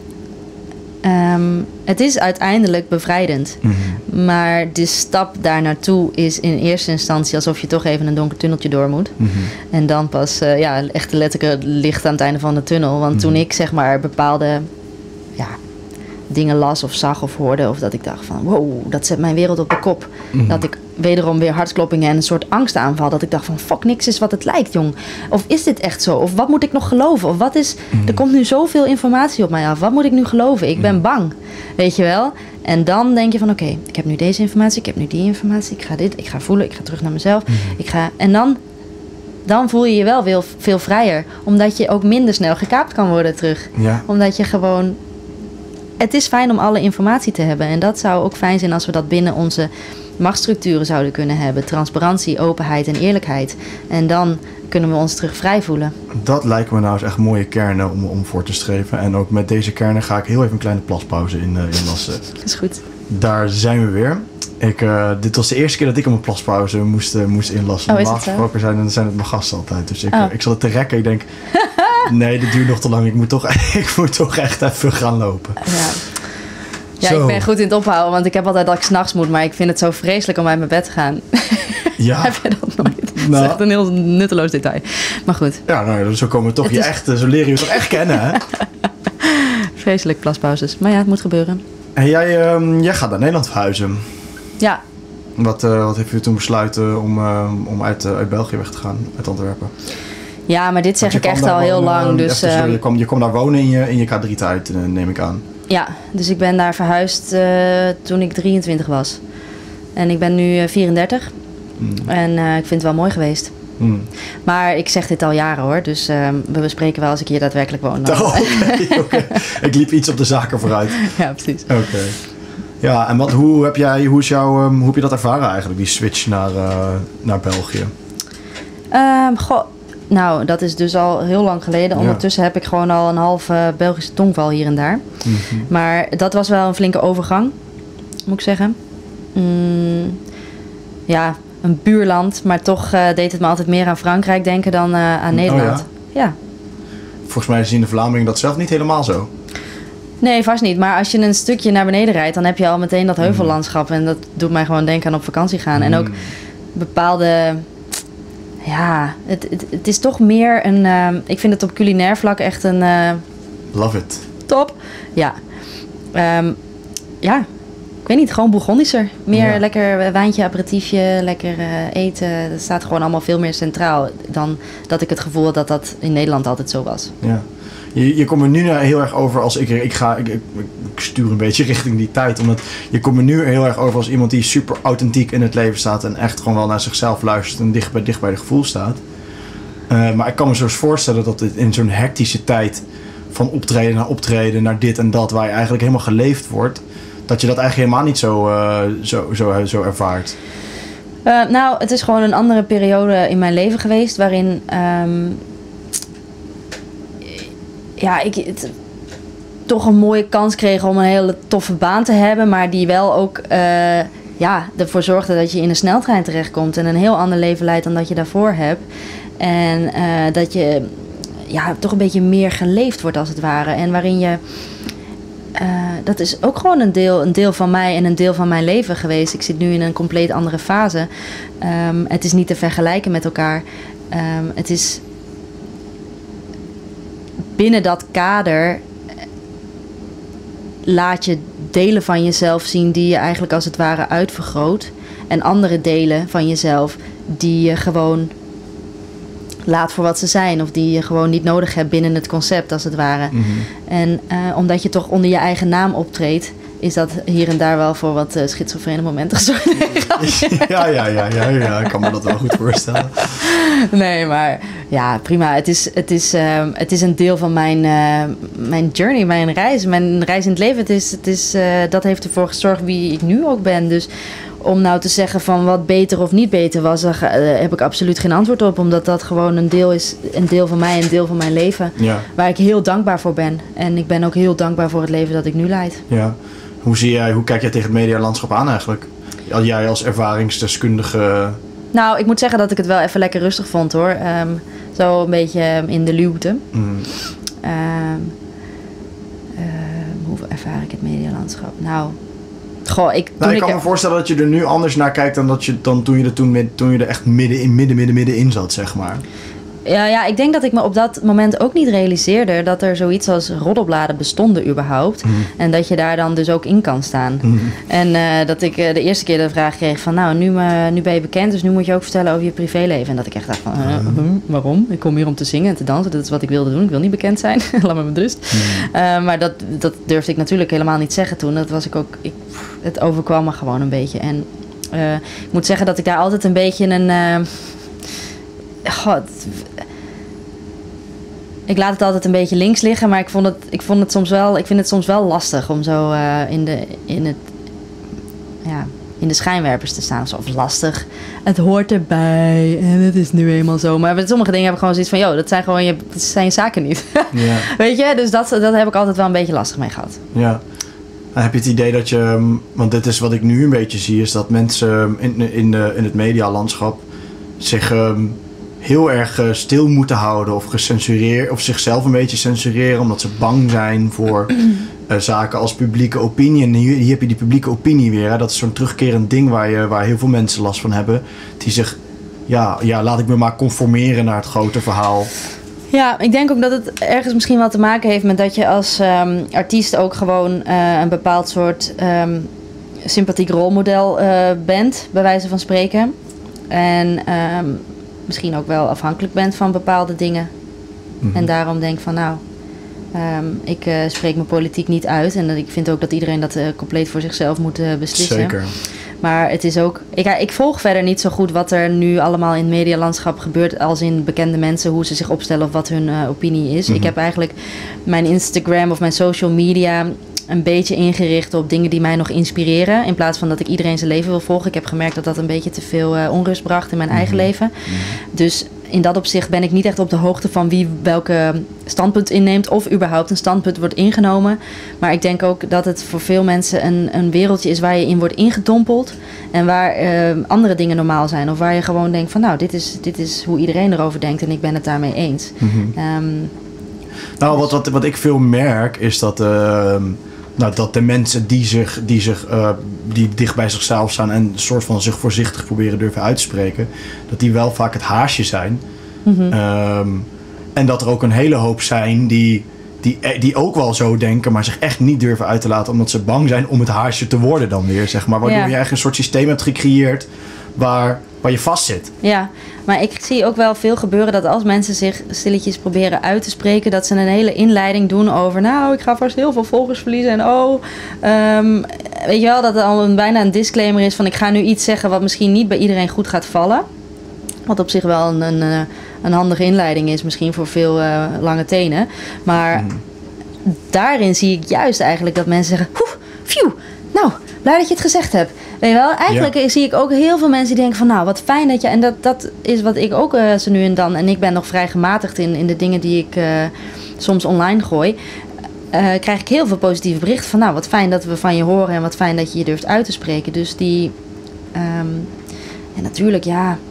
het is uiteindelijk bevrijdend. Mm-hmm. Maar de stap daar naartoe is in eerste instantie alsof je toch even een donker tunneltje door moet. Mm-hmm. En dan pas echt letterlijk licht aan het einde van de tunnel. Want toen ik zeg maar bepaalde dingen las of zag of hoorde, of dat ik dacht van wow, dat zet mijn wereld op de kop. Mm-hmm. Dat ik wederom weer hartkloppingen en een soort angstaanval. Dat ik dacht van fuck, niks is wat het lijkt, jong. Of is dit echt zo? Of wat moet ik nog geloven? Of wat is... Er komt nu zoveel informatie op mij af. Wat moet ik nu geloven? Ik ben bang. Weet je wel? En dan denk je van oké, ik heb nu deze informatie, ik heb nu die informatie. Ik ga dit, ik ga voelen, ik ga terug naar mezelf. Mm-hmm. En dan voel je je wel veel vrijer. Omdat je ook minder snel gekaapt kan worden terug. Ja. Omdat je gewoon het is fijn om alle informatie te hebben. En dat zou ook fijn zijn als we dat binnen onze machtsstructuren zouden kunnen hebben. Transparantie, openheid en eerlijkheid. En dan kunnen we ons terug vrij voelen. Dat lijken me nou eens echt mooie kernen om voor te streven. En ook met deze kernen ga ik heel even een kleine plaspauze inlassen. Dat is goed. Daar zijn we weer. Dit was de eerste keer dat ik een plaspauze moest inlassen. Oh, is Normaal het zo? gesproken zijn het mijn gasten altijd. Dus ik zat het te rekken. Ik denk, nee, dit duurt nog te lang. Ik moet toch echt even gaan lopen. Ja, ik ben goed in het ophouden, want ik heb altijd dat ik 's nachts moet. Maar ik vind het zo vreselijk om uit mijn bed te gaan. Ja. Heb je dat nooit? Dat is echt een heel nutteloos detail. Maar goed. Ja, nou, zo komen we toch zo leren je het toch echt kennen, hè? Vreselijk plaspauzes. Maar ja, het moet gebeuren. En jij gaat naar Nederland verhuizen. Ja. Wat heeft u toen besluiten om uit België weg te gaan, uit Antwerpen? Ja, maar dit zeg ik echt al heel lang. Dus, je kwam daar wonen in je K3-tijd, neem ik aan. Ja, dus ik ben daar verhuisd toen ik 23 was. En ik ben nu 34. En ik vind het wel mooi geweest. Maar ik zeg dit al jaren hoor. Dus we bespreken wel als ik hier daadwerkelijk woon. Oké. Ik liep iets op de zaken vooruit. Ja, precies. Oké. Ja, en hoe heb je dat ervaren eigenlijk, die switch naar België? Nou, dat is dus al heel lang geleden. Ondertussen heb ik gewoon al een half Belgische tongval hier en daar. Mm-hmm. Maar dat was wel een flinke overgang, moet ik zeggen. Ja, een buurland. Maar toch deed het me altijd meer aan Frankrijk denken dan aan Nederland. Oh ja? Ja. Volgens mij zien de Vlamingen dat zelf niet helemaal zo. Nee, vast niet. Maar als je een stukje naar beneden rijdt, dan heb je al meteen dat heuvellandschap. En dat doet mij gewoon denken aan op vakantie gaan. En ook bepaalde... Ja, het is toch meer een... ik vind het op culinair vlak echt een... Love it. Top. Ja. Ja, ik weet niet, gewoon Bourgondischer. Meer lekker wijntje, aperitiefje, lekker eten. Dat staat gewoon allemaal veel meer centraal dan dat ik het gevoel had dat in Nederland altijd zo was. Ja. Je komt er nu heel erg over als ik stuur een beetje richting die tijd. Omdat je komt er nu heel erg over als iemand die super authentiek in het leven staat. En echt gewoon wel naar zichzelf luistert en dicht bij de gevoel staat. Maar ik kan me zo eens voorstellen dat het in zo'n hectische tijd van optreden naar dit en dat, waar je eigenlijk helemaal geleefd wordt, dat je dat eigenlijk helemaal niet zo ervaart. Nou, het is gewoon een andere periode in mijn leven geweest waarin... ik toch een mooie kans kreeg om een hele toffe baan te hebben, maar die wel ook ervoor zorgde dat je in een sneltrein terechtkomt en een heel ander leven leidt dan dat je daarvoor hebt. En dat je toch een beetje meer geleefd wordt als het ware. En waarin je... dat is ook gewoon een deel van mij en een deel van mijn leven geweest. Ik zit nu in een compleet andere fase. Het is niet te vergelijken met elkaar. Het is... Binnen dat kader laat je delen van jezelf zien die je eigenlijk als het ware uitvergroot. En andere delen van jezelf die je gewoon laat voor wat ze zijn. Of die je gewoon niet nodig hebt binnen het concept als het ware. Mm-hmm. En omdat je toch onder je eigen naam optreedt, is dat hier en daar wel voor wat schizofrene momenten gezorgd. Ja, ik kan me dat wel goed voorstellen. Nee, maar ja, prima. Het is een deel van mijn journey, mijn reis in het leven. Dat heeft ervoor gezorgd wie ik nu ook ben. Dus om nou te zeggen van wat beter of niet beter was, daar heb ik absoluut geen antwoord op. Omdat dat gewoon een deel is, een deel van mij, een deel van mijn leven. Ja. Waar ik heel dankbaar voor ben. En ik ben ook heel dankbaar voor het leven dat ik nu leid. Ja. Hoe kijk jij tegen het medialandschap aan eigenlijk? Jij als ervaringsdeskundige... Nou, ik moet zeggen dat ik het wel even lekker rustig vond hoor. Zo een beetje in de luwte. Hoe ervaar ik het medialandschap? Nou... ik kan me voorstellen dat je er nu anders naar kijkt dan toen je er echt middenin zat, zeg maar. Ja, ik denk dat ik me op dat moment ook niet realiseerde dat er zoiets als roddelbladen bestonden überhaupt. En dat je daar dan dus ook in kan staan. En dat ik de eerste keer de vraag kreeg van nou, nu ben je bekend, dus nu moet je ook vertellen over je privéleven. En dat ik echt dacht van, waarom? Ik kom hier om te zingen en te dansen, dat is wat ik wilde doen. Ik wil niet bekend zijn, laat me met rust. Maar dat durfde ik natuurlijk helemaal niet zeggen toen. Dat was het overkwam me gewoon een beetje. En ik moet zeggen dat ik daar altijd een beetje ik laat het altijd een beetje links liggen, maar ik vind het soms wel lastig om zo in de schijnwerpers te staan. Of lastig. Het hoort erbij en het is nu eenmaal zo. Maar sommige dingen hebben gewoon zoiets van, dat zijn gewoon je zaken niet. Ja. Weet je, dus dat heb ik altijd wel een beetje lastig mee gehad. Ja. Heb je het idee dat je, want dit is wat ik nu een beetje zie, is dat mensen in het medialandschap zich heel erg stil moeten houden of gecensureerd, of zichzelf een beetje censureren omdat ze bang zijn voor zaken als publieke opinie. En hier heb je die publieke opinie weer. Hè? Dat is zo'n terugkerend ding waar heel veel mensen last van hebben. Die zich, laat ik me maar conformeren naar het grote verhaal. Ja, ik denk ook dat het ergens misschien wel te maken heeft met dat je als artiest ook gewoon een bepaald soort sympathiek rolmodel bent, bij wijze van spreken. En misschien ook wel afhankelijk bent van bepaalde dingen. Mm-hmm. En daarom denk van ik spreek mijn politiek niet uit. En ik vind ook dat iedereen dat compleet voor zichzelf moet beslissen. Zeker. Maar het is ook... Ik volg verder niet zo goed wat er nu allemaal in het medialandschap gebeurt, als in bekende mensen, hoe ze zich opstellen of wat hun opinie is. Mm-hmm. Ik heb eigenlijk mijn Instagram of mijn social media een beetje ingericht op dingen die mij nog inspireren, in plaats van dat ik iedereen zijn leven wil volgen. Ik heb gemerkt dat dat een beetje te veel onrust bracht in mijn eigen leven. Mm-hmm. Dus in dat opzicht ben ik niet echt op de hoogte van wie welke standpunt inneemt of überhaupt een standpunt wordt ingenomen. Maar ik denk ook dat het voor veel mensen een wereldje is waar je in wordt ingedompeld en waar andere dingen normaal zijn. Of waar je gewoon denkt van dit is hoe iedereen erover denkt en ik ben het daarmee eens. Mm-hmm. Wat ik veel merk is dat dat de mensen die dicht bij zichzelf staan en een soort van zich voorzichtig proberen durven uit te spreken, dat die wel vaak het haasje zijn. Mm-hmm. En dat er ook een hele hoop zijn die ook wel zo denken, maar zich echt niet durven uit te laten omdat ze bang zijn om het haasje te worden dan weer, zeg maar. Waardoor je eigenlijk een soort systeem hebt gecreëerd waar je vast zit. Ja, maar ik zie ook wel veel gebeuren dat als mensen zich stilletjes proberen uit te spreken, dat ze een hele inleiding doen over, ik ga vast heel veel volgers verliezen en weet je wel, dat er al bijna een disclaimer is van ik ga nu iets zeggen wat misschien niet bij iedereen goed gaat vallen. Wat op zich wel een handige inleiding is, misschien voor veel lange tenen. Maar daarin zie ik juist eigenlijk dat mensen zeggen, blij dat je het gezegd hebt. Weet je wel, eigenlijk zie ik ook heel veel mensen die denken van wat fijn dat je... En dat is wat ik ook zo nu en dan... En ik ben nog vrij gematigd in de dingen die ik soms online gooi. Krijg ik heel veel positieve berichten van wat fijn dat we van je horen en wat fijn dat je je durft uit te spreken. Dus die... en natuurlijk,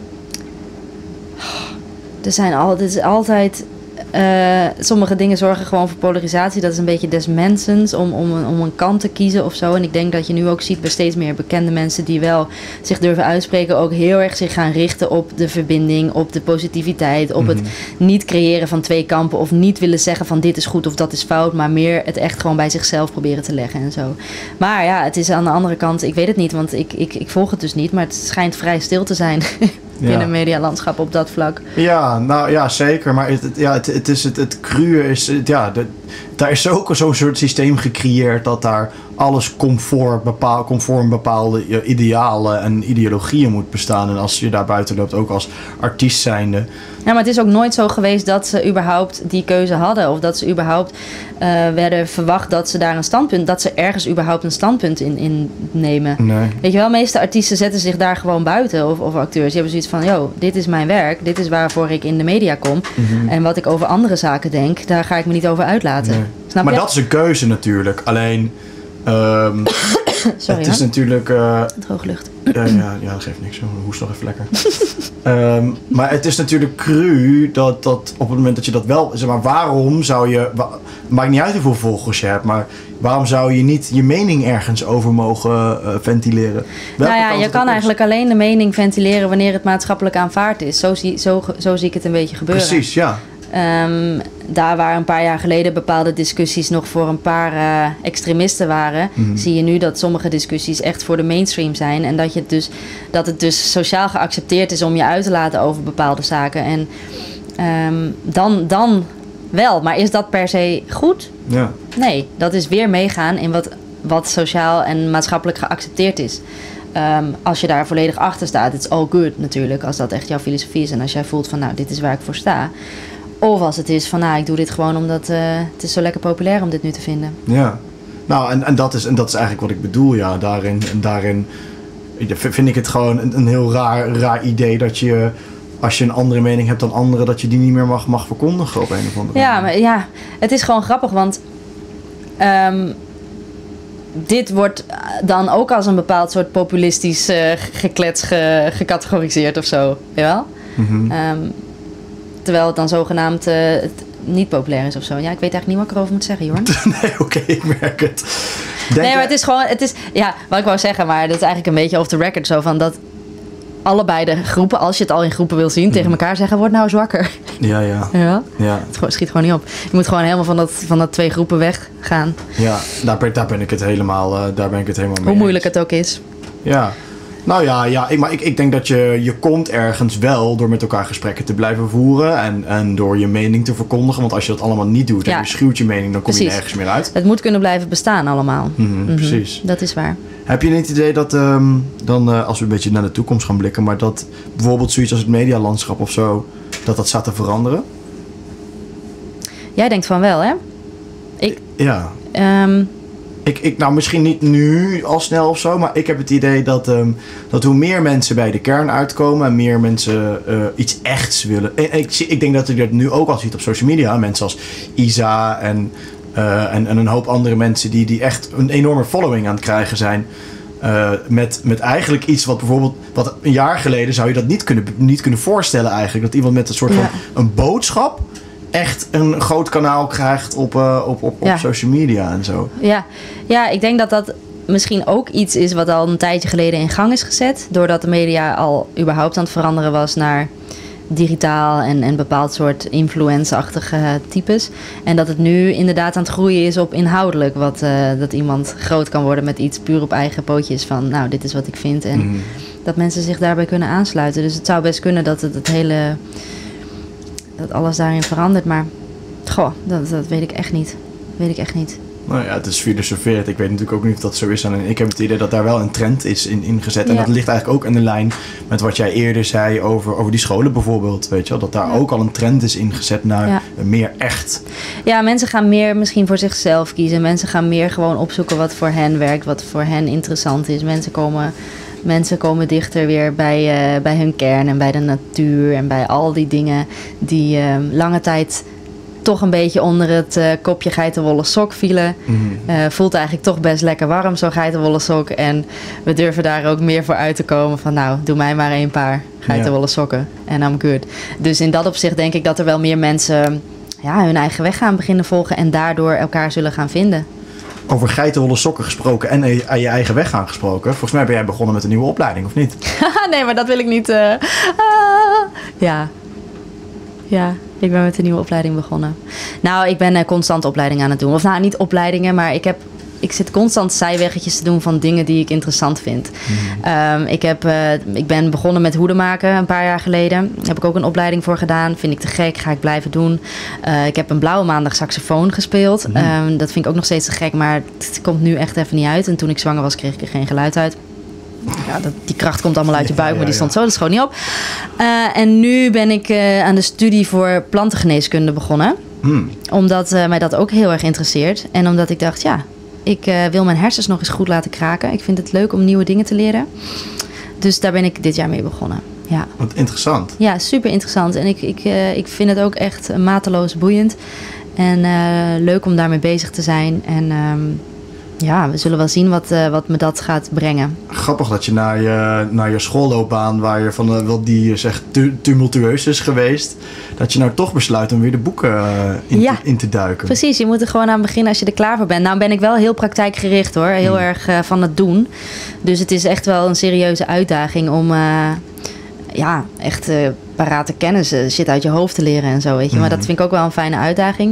er is altijd... sommige dingen zorgen gewoon voor polarisatie. Dat is een beetje des mensens om een kant te kiezen of zo. En ik denk dat je nu ook ziet bij steeds meer bekende mensen die wel zich durven uitspreken, ook heel erg zich gaan richten op de verbinding, op de positiviteit, op het niet creëren van twee kampen of niet willen zeggen van dit is goed of dat is fout, maar meer het echt gewoon bij zichzelf proberen te leggen en zo. Maar het is aan de andere kant, ik weet het niet, want ik volg het dus niet, maar het schijnt vrij stil te zijn binnen het medialandschap op dat vlak. Ja, zeker. Maar het cruwe is... daar is ook zo'n soort systeem gecreëerd dat daar alles conform bepaalde idealen en ideologieën moet bestaan. En als je daar buiten loopt, ook als artiest zijnde. Ja, maar het is ook nooit zo geweest dat ze überhaupt die keuze hadden. Of dat ze überhaupt werden verwacht dat ze daar dat ze ergens überhaupt een standpunt in nemen. Nee. Weet je wel, de meeste artiesten zetten zich daar gewoon buiten. Of acteurs. Die hebben zoiets van, dit is mijn werk. Dit is waarvoor ik in de media kom. Mm-hmm. En wat ik over andere zaken denk, daar ga ik me niet over uitlaten. Nee. Snap maar je? dat is een keuze natuurlijk. Alleen... Sorry, het is natuurlijk... drooglucht. Ja, dat geeft niks. Hoest nog even lekker. Maar het is natuurlijk cru dat op het moment dat je dat wel... Zeg maar, waarom zou je... Maakt niet uit hoeveel volgers je hebt, maar waarom zou je niet je mening ergens over mogen ventileren? Je kan eigenlijk alleen de mening ventileren wanneer het maatschappelijk aanvaard is. Zo zie ik het een beetje gebeuren. Precies, ja. Daar waar een paar jaar geleden bepaalde discussies nog voor een paar extremisten waren, zie je nu dat sommige discussies echt voor de mainstream zijn. En dat het dus sociaal geaccepteerd is om je uit te laten over bepaalde zaken. En dan wel. Maar is dat per se goed? Ja. Nee, dat is weer meegaan in wat sociaal en maatschappelijk geaccepteerd is. Als je daar volledig achter staat, it's all good natuurlijk. Als dat echt jouw filosofie is en als jij voelt van dit is waar ik voor sta. Of als het is van, ik doe dit gewoon omdat het is zo lekker populair om dit nu te vinden. Ja, nou en dat is eigenlijk wat ik bedoel, ja. Daarin vind ik het gewoon een heel raar idee dat je, als je een andere mening hebt dan anderen, dat je die niet meer mag verkondigen op een of andere manier. Maar ja, het is gewoon grappig, want dit wordt dan ook als een bepaald soort populistisch geklets gecategoriseerd of zo, jawel? Terwijl het dan zogenaamd het niet populair is of zo. Ja, ik weet eigenlijk niet wat ik erover moet zeggen, Jorn. Nee, oké, ik merk het. Maar het is gewoon, wat ik wou zeggen, maar dat is eigenlijk een beetje off the record zo van dat allebei de groepen, als je het al in groepen wil zien, tegen elkaar zeggen, word nou zwakker. Ja. Het schiet gewoon niet op. Je moet gewoon helemaal van dat twee groepen weggaan. Ja, daar ben ik het helemaal mee. Hoe moeilijk het ook is. Ja. Nou ja, maar ik denk dat je komt ergens wel door met elkaar gesprekken te blijven voeren en door je mening te verkondigen. Want als je dat allemaal niet doet en je schuwt je mening, dan kom je nergens meer uit. Het moet kunnen blijven bestaan allemaal. Precies. Dat is waar. Heb je het idee dat, dan als we een beetje naar de toekomst gaan blikken, maar dat bijvoorbeeld zoiets als het medialandschap of zo, dat staat te veranderen? Jij denkt van wel, hè? Ja. Nou, misschien niet nu al snel of zo, maar ik heb het idee dat hoe meer mensen bij de kern uitkomen en meer mensen iets echts willen. Ik denk dat je dat nu ook al ziet op social media. Mensen als Isa en een hoop andere mensen die echt een enorme following aan het krijgen zijn. Met eigenlijk iets wat bijvoorbeeld, wat een jaar geleden zou je dat niet kunnen voorstellen eigenlijk. Dat iemand met een soort van een boodschap echt een groot kanaal krijgt op social media en zo. Ja, ik denk dat misschien ook iets is wat al een tijdje geleden in gang is gezet. Doordat de media al überhaupt aan het veranderen was naar digitaal en bepaald soort influence-achtige types. En dat het nu inderdaad aan het groeien is op inhoudelijk. Dat iemand groot kan worden met iets puur op eigen pootjes van, nou, dit is wat ik vind. En dat mensen zich daarbij kunnen aansluiten. Dus het zou best kunnen dat dat alles daarin verandert. Maar dat weet ik echt niet. Nou ja, het is filosofeerd. Ik weet natuurlijk ook niet of dat zo is. En ik heb het idee dat daar wel een trend is in gezet. En dat ligt eigenlijk ook in de lijn met wat jij eerder zei over die scholen bijvoorbeeld. Weet je wel? Dat daar ook al een trend is ingezet naar meer echt. Ja, mensen gaan meer misschien voor zichzelf kiezen. Mensen gaan meer gewoon opzoeken wat voor hen werkt. Wat voor hen interessant is. Mensen komen dichter weer bij hun kern en bij de natuur. En bij al die dingen die lange tijd toch een beetje onder het kopje geitenwolle sok vielen. Voelt eigenlijk toch best lekker warm, zo'n geitenwolle sok. En we durven daar ook meer voor uit te komen van, nou, doe mij maar 1 paar geitenwolle sokken en I'm good. Dus in dat opzicht denk ik dat er wel meer mensen hun eigen weg gaan beginnen volgen en daardoor elkaar zullen gaan vinden. Over geitenwolle sokken gesproken en aan je eigen weg gaan gesproken. Volgens mij ben jij begonnen met een nieuwe opleiding, of niet? Nee, maar dat wil ik niet. Ja, ik ben met een nieuwe opleiding begonnen. Nou, ik ben constant opleidingen aan het doen. Of nou, niet opleidingen, maar ik zit constant zijweggetjes te doen van dingen die ik interessant vind. Ik ben begonnen met hoeden maken een paar jaar geleden. Daar heb ik ook een opleiding voor gedaan. Vind ik te gek, ga ik blijven doen. Ik heb een blauwe maandag saxofoon gespeeld. Dat vind ik ook nog steeds te gek, maar het komt nu echt even niet uit. En toen ik zwanger was, kreeg ik er geen geluid uit. Ja, die kracht komt allemaal uit je buik, maar die stond zo, dat is gewoon niet op. En nu ben ik aan de studie voor plantengeneeskunde begonnen. Omdat mij dat ook heel erg interesseert. En omdat ik dacht, ik wil mijn hersens nog eens goed laten kraken. Ik vind het leuk om nieuwe dingen te leren. Dus daar ben ik dit jaar mee begonnen. Ja. Wat interessant. Ja, super interessant. En ik vind het ook echt mateloos boeiend. En leuk om daarmee bezig te zijn. En we zullen wel zien wat me dat gaat brengen. Grappig dat je naar je schoolloopbaan, waar je van die zegt tumultueus is geweest, dat je nou toch besluit om weer de boeken in te duiken. Precies, je moet er gewoon aan beginnen als je er klaar voor bent. Nou ben ik wel heel praktijkgericht hoor, heel erg van het doen. Dus het is echt wel een serieuze uitdaging om echt parate kennis, shit uit je hoofd te leren en zo, weet je. Maar dat vind ik ook wel een fijne uitdaging.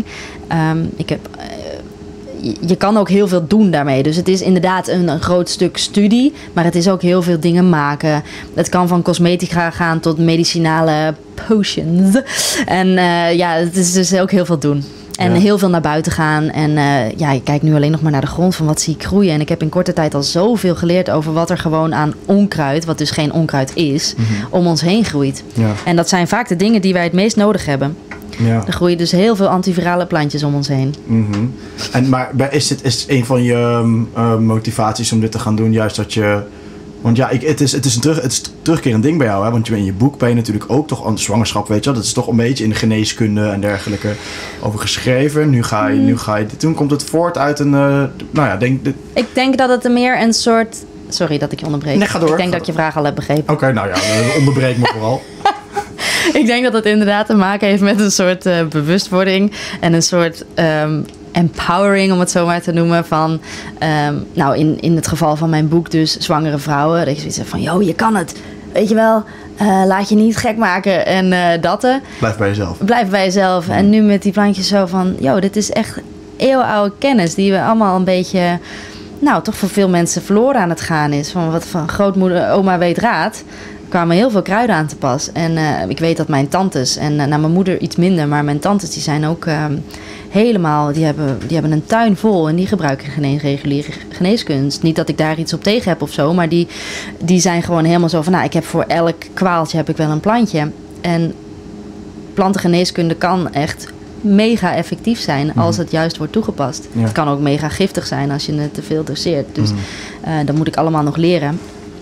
Je kan ook heel veel doen daarmee. Dus het is inderdaad een groot stuk studie. Maar het is ook heel veel dingen maken. Het kan van cosmetica gaan tot medicinale potions. En het is dus ook heel veel doen. En heel veel naar buiten gaan. En ik kijk nu alleen nog maar naar de grond van wat zie ik groeien. En ik heb in korte tijd al zoveel geleerd over wat er gewoon aan onkruid, wat dus geen onkruid is, om ons heen groeit. Ja. En dat zijn vaak de dingen die wij het meest nodig hebben. Ja. Er groeien dus heel veel antivirale plantjes om ons heen. Mm-hmm. Maar is het een van je motivaties om dit te gaan doen? Juist dat je... Want ja, het is een terugkerend ding bij jou. Hè? Want in je boek ben je natuurlijk ook toch aan zwangerschap, weet je wel. Dat is toch een beetje in de geneeskunde en dergelijke over geschreven. Nu ga je dit doen. Komt het voort uit een... Ik denk dat het meer een soort... Sorry dat ik je onderbreek. Nee, ga door. Ik denk dat ik je vraag al heb begrepen. Oké, nou ja, onderbreek me vooral. Ik denk dat het inderdaad te maken heeft met een soort bewustwording en een soort empowering, om het zo maar te noemen, van, in het geval van mijn boek dus, zwangere vrouwen. Dat je zoiets zegt van, yo, je kan het. Weet je wel, laat je niet gek maken en Blijf bij jezelf. Blijf bij jezelf. En nu met die plantjes zo van, yo, dit is echt eeuwenoude kennis die we allemaal een beetje... toch voor veel mensen verloren aan het gaan is. Van wat van grootmoeder, oma weet raad. Er kwamen heel veel kruiden aan te pas. En ik weet dat mijn tantes, en mijn moeder iets minder, maar mijn tantes die zijn ook helemaal, die hebben een tuin vol en die gebruiken geen reguliere geneeskunst. Niet dat ik daar iets op tegen heb of zo, maar die zijn gewoon helemaal zo van, ik heb voor elk kwaaltje heb ik wel een plantje. En plantengeneeskunde kan echt mega effectief zijn als het juist wordt toegepast. Ja. Het kan ook mega giftig zijn als je het te veel doseert. Dus dat moet ik allemaal nog leren.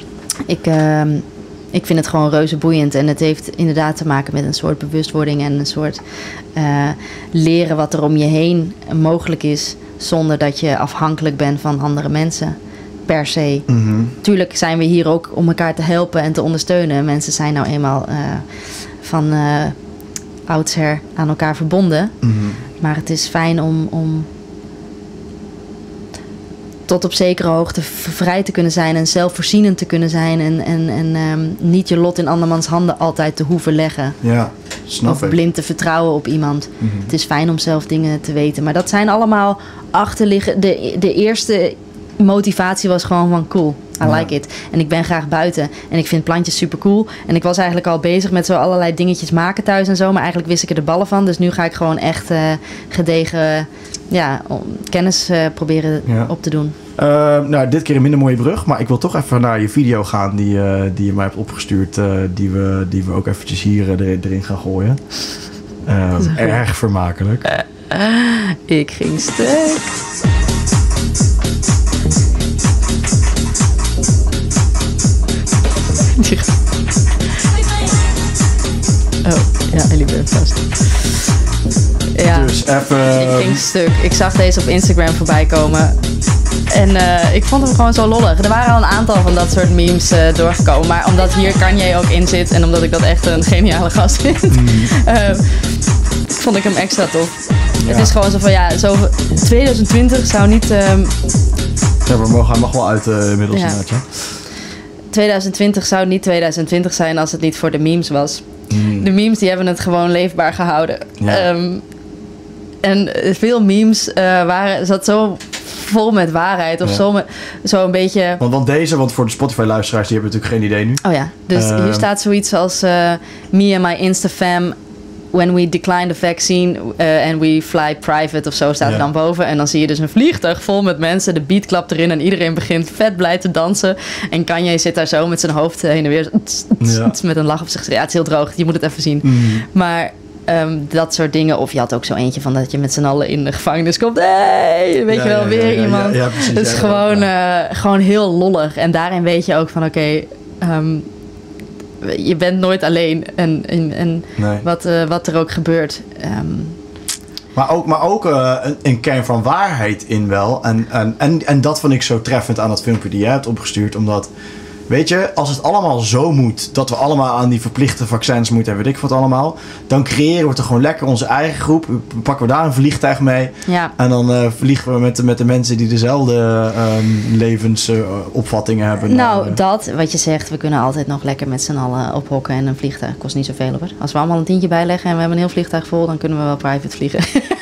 Ik vind het gewoon reuze boeiend. En het heeft inderdaad te maken met een soort bewustwording en een soort leren wat er om je heen mogelijk is, zonder dat je afhankelijk bent van andere mensen. Per se. Tuurlijk zijn we hier ook om elkaar te helpen en te ondersteunen. Mensen zijn nou eenmaal van oudsher aan elkaar verbonden. Maar het is fijn om tot op zekere hoogte vrij te kunnen zijn en zelfvoorzienend te kunnen zijn en niet je lot in andermans handen altijd te hoeven leggen. Ja, snap ik. Of blind te vertrouwen op iemand. Het is fijn om zelf dingen te weten. Maar dat zijn allemaal achterliggen. De eerste motivatie was gewoon van cool. I like it. En ik ben graag buiten. En ik vind plantjes super cool. En ik was eigenlijk al bezig met zo allerlei dingetjes maken thuis en zo. Maar eigenlijk wist ik er de ballen van. Dus nu ga ik gewoon echt gedegen kennis proberen op te doen. Dit keer een minder mooie brug. Maar ik wil toch even naar je video gaan die je mij hebt opgestuurd. Die we ook eventjes hier erin gaan gooien. Erg vermakelijk. Ik ging stuk. Oh, ja, Ellie bent vast. Ja, dus even... ik ging stuk. Ik zag deze op Instagram voorbij komen. En ik vond hem gewoon zo lollig. Er waren al een aantal van dat soort memes doorgekomen. Maar omdat hier Kanye ook in zit en omdat ik dat echt een geniale gast vind, vond ik hem extra tof. Ja. Het is gewoon zo van, 2020 zou niet... hij mag wel uit inmiddels inderdaad, ja. 2020 zou niet 2020 zijn als het niet voor de memes was. De memes die hebben het gewoon leefbaar gehouden. Ja. En veel memes zat zo vol met waarheid. Of zo een beetje... Want voor de Spotify-luisteraars, die hebben natuurlijk geen idee nu. Oh ja, dus hier staat zoiets als me and my Instafam... When we decline the vaccine and we fly private of zo staat er dan boven. En dan zie je dus een vliegtuig vol met mensen. De beat klapt erin en iedereen begint vet blij te dansen. En Kanye zit daar zo met zijn hoofd heen en weer met een lach op zich. Ja, het is heel droog. Je moet het even zien. Maar dat soort dingen. Of je had ook zo eentje van dat je met z'n allen in de gevangenis komt. Hey, weet je wel, weer iemand. Ja, precies, het is gewoon heel lollig. En daarin weet je ook van oké, je bent nooit alleen en wat er ook gebeurt. Maar ook een kern van waarheid in wel. En dat vond ik zo treffend aan dat filmpje die jij hebt opgestuurd. Omdat, weet je, als het allemaal zo moet, dat we allemaal aan die verplichte vaccins moeten en weet ik wat allemaal, dan creëren we toch gewoon lekker onze eigen groep. Pakken we daar een vliegtuig mee. Ja. En dan vliegen we met de mensen die dezelfde levensopvattingen hebben. Dat, wat je zegt, we kunnen altijd nog lekker met z'n allen ophokken en een vliegtuig kost niet zoveel hoor. Als we allemaal een tientje bijleggen en we hebben een heel vliegtuig vol, dan kunnen we wel private vliegen.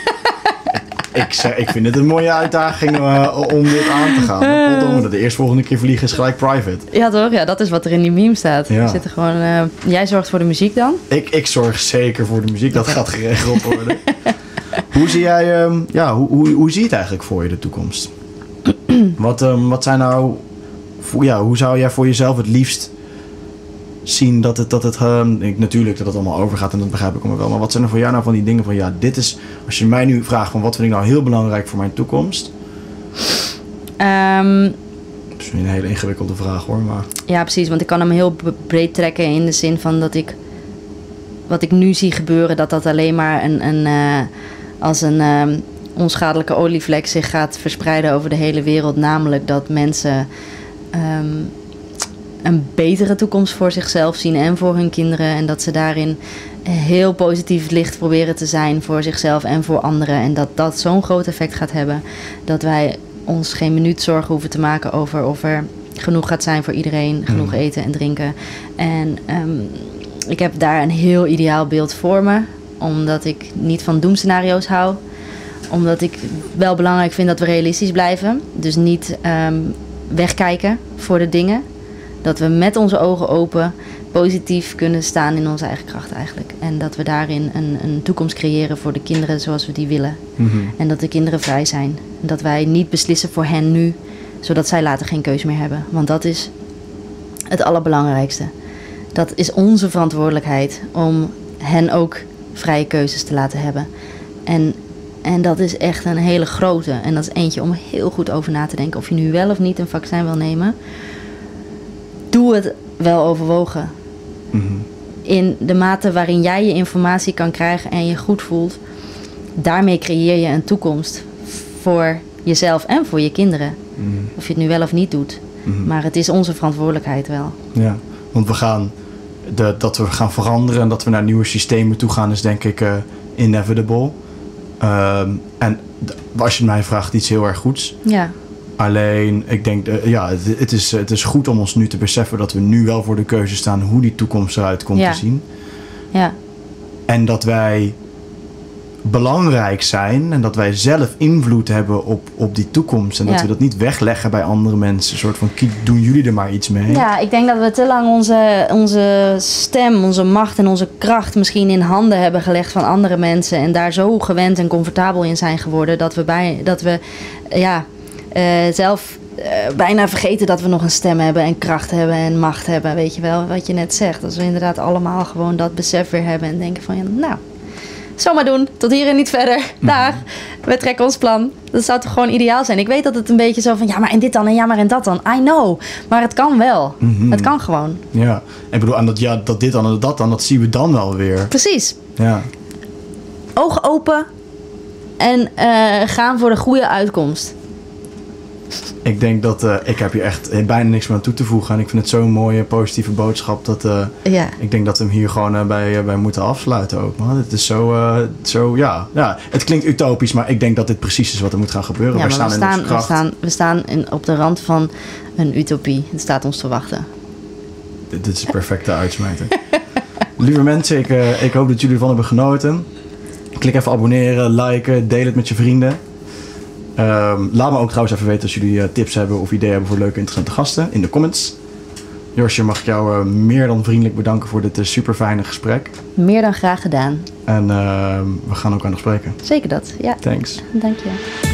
Ik vind het een mooie uitdaging om dit aan te gaan. De eerstvolgende keer vliegen is gelijk private. Ja toch? Ja, dat is wat er in die meme staat. Ja. Zitten gewoon, jij zorgt voor de muziek dan? Ik zorg zeker voor de muziek. Dat gaat geregeld worden. Hoe zie jij... hoe zie je het eigenlijk voor je de toekomst? Wat zijn nou... hoe zou jij voor jezelf het liefst zien dat het natuurlijk dat het allemaal overgaat en dat begrijp ik allemaal wel. Maar wat zijn er voor jou nou van die dingen van ja, dit is, als je mij nu vraagt van wat vind ik nou heel belangrijk voor mijn toekomst? Dat is een hele ingewikkelde vraag hoor, maar... Ja, precies, want ik kan hem heel breed trekken in de zin van dat wat ik nu zie gebeuren, dat alleen maar als een onschadelijke olievlek zich gaat verspreiden over de hele wereld. Namelijk dat mensen een betere toekomst voor zichzelf zien en voor hun kinderen. En dat ze daarin heel positief licht proberen te zijn voor zichzelf en voor anderen. En dat zo'n groot effect gaat hebben dat wij ons geen minuut zorgen hoeven te maken over of er genoeg gaat zijn voor iedereen. Genoeg eten en drinken. En ik heb daar een heel ideaal beeld voor me. Omdat ik niet van doemscenario's hou. Omdat ik wel belangrijk vind dat we realistisch blijven. Dus niet wegkijken voor de dingen. Dat we met onze ogen open positief kunnen staan in onze eigen kracht eigenlijk. En dat we daarin een toekomst creëren voor de kinderen zoals we die willen. Mm-hmm. En dat de kinderen vrij zijn. En dat wij niet beslissen voor hen nu, zodat zij later geen keuze meer hebben. Want dat is het allerbelangrijkste. Dat is onze verantwoordelijkheid om hen ook vrije keuzes te laten hebben. En dat is echt een hele grote. En dat is eentje om heel goed over na te denken. Of je nu wel of niet een vaccin wil nemen. Doe het wel overwogen. Mm-hmm. In de mate waarin jij je informatie kan krijgen en je goed voelt. Daarmee creëer je een toekomst voor jezelf en voor je kinderen. Mm-hmm. Of je het nu wel of niet doet. Mm-hmm. Maar het is onze verantwoordelijkheid wel. Ja, want dat we gaan veranderen en dat we naar nieuwe systemen toe gaan is denk ik inevitable. En als je mij vraagt, iets heel erg goeds. Ja. Alleen, ik denk, het is goed om ons nu te beseffen dat we nu wel voor de keuze staan hoe die toekomst eruit komt te zien. Ja. En dat wij belangrijk zijn en dat wij zelf invloed hebben op die toekomst. En dat we dat niet wegleggen bij andere mensen. Een soort van, doen jullie er maar iets mee? Ja, ik denk dat we te lang onze stem, onze macht en onze kracht misschien in handen hebben gelegd van andere mensen. En daar zo gewend en comfortabel in zijn geworden dat we zelf bijna vergeten dat we nog een stem hebben en kracht hebben en macht hebben. Weet je wel, wat je net zegt. Als we inderdaad allemaal gewoon dat besef weer hebben en denken van, ja, nou, zomaar doen, tot hier en niet verder. Dag, we trekken ons plan. Dat zou toch gewoon ideaal zijn. Ik weet dat het een beetje zo van, ja, maar en dit dan en ja, maar en dat dan. I know, maar het kan wel. Mm-hmm. Het kan gewoon. Ja, ik bedoel, en dat dit dan en dat dan, dat zien we dan wel weer. Precies. Ja. Ogen open en gaan voor de goede uitkomst. Ik denk dat ik heb hier echt bijna niks meer aan toe te voegen. En ik vind het zo'n mooie, positieve boodschap dat ik denk dat we hem hier gewoon bij moeten afsluiten ook. Man. Het is het klinkt utopisch, maar ik denk dat dit precies is wat er moet gaan gebeuren. Ja, we staan op de rand van een utopie. Het staat ons te wachten. Dit is een perfecte uitsmijter. Lieve mensen, ik hoop dat jullie ervan hebben genoten. Klik even abonneren, liken, deel het met je vrienden. Laat me ook trouwens even weten als jullie tips hebben of ideeën hebben voor leuke interessante gasten in de comments. Josje, mag ik jou meer dan vriendelijk bedanken voor dit super fijne gesprek. Meer dan graag gedaan. En we gaan ook aan nog spreken. Zeker dat, ja. Thanks. Dank je.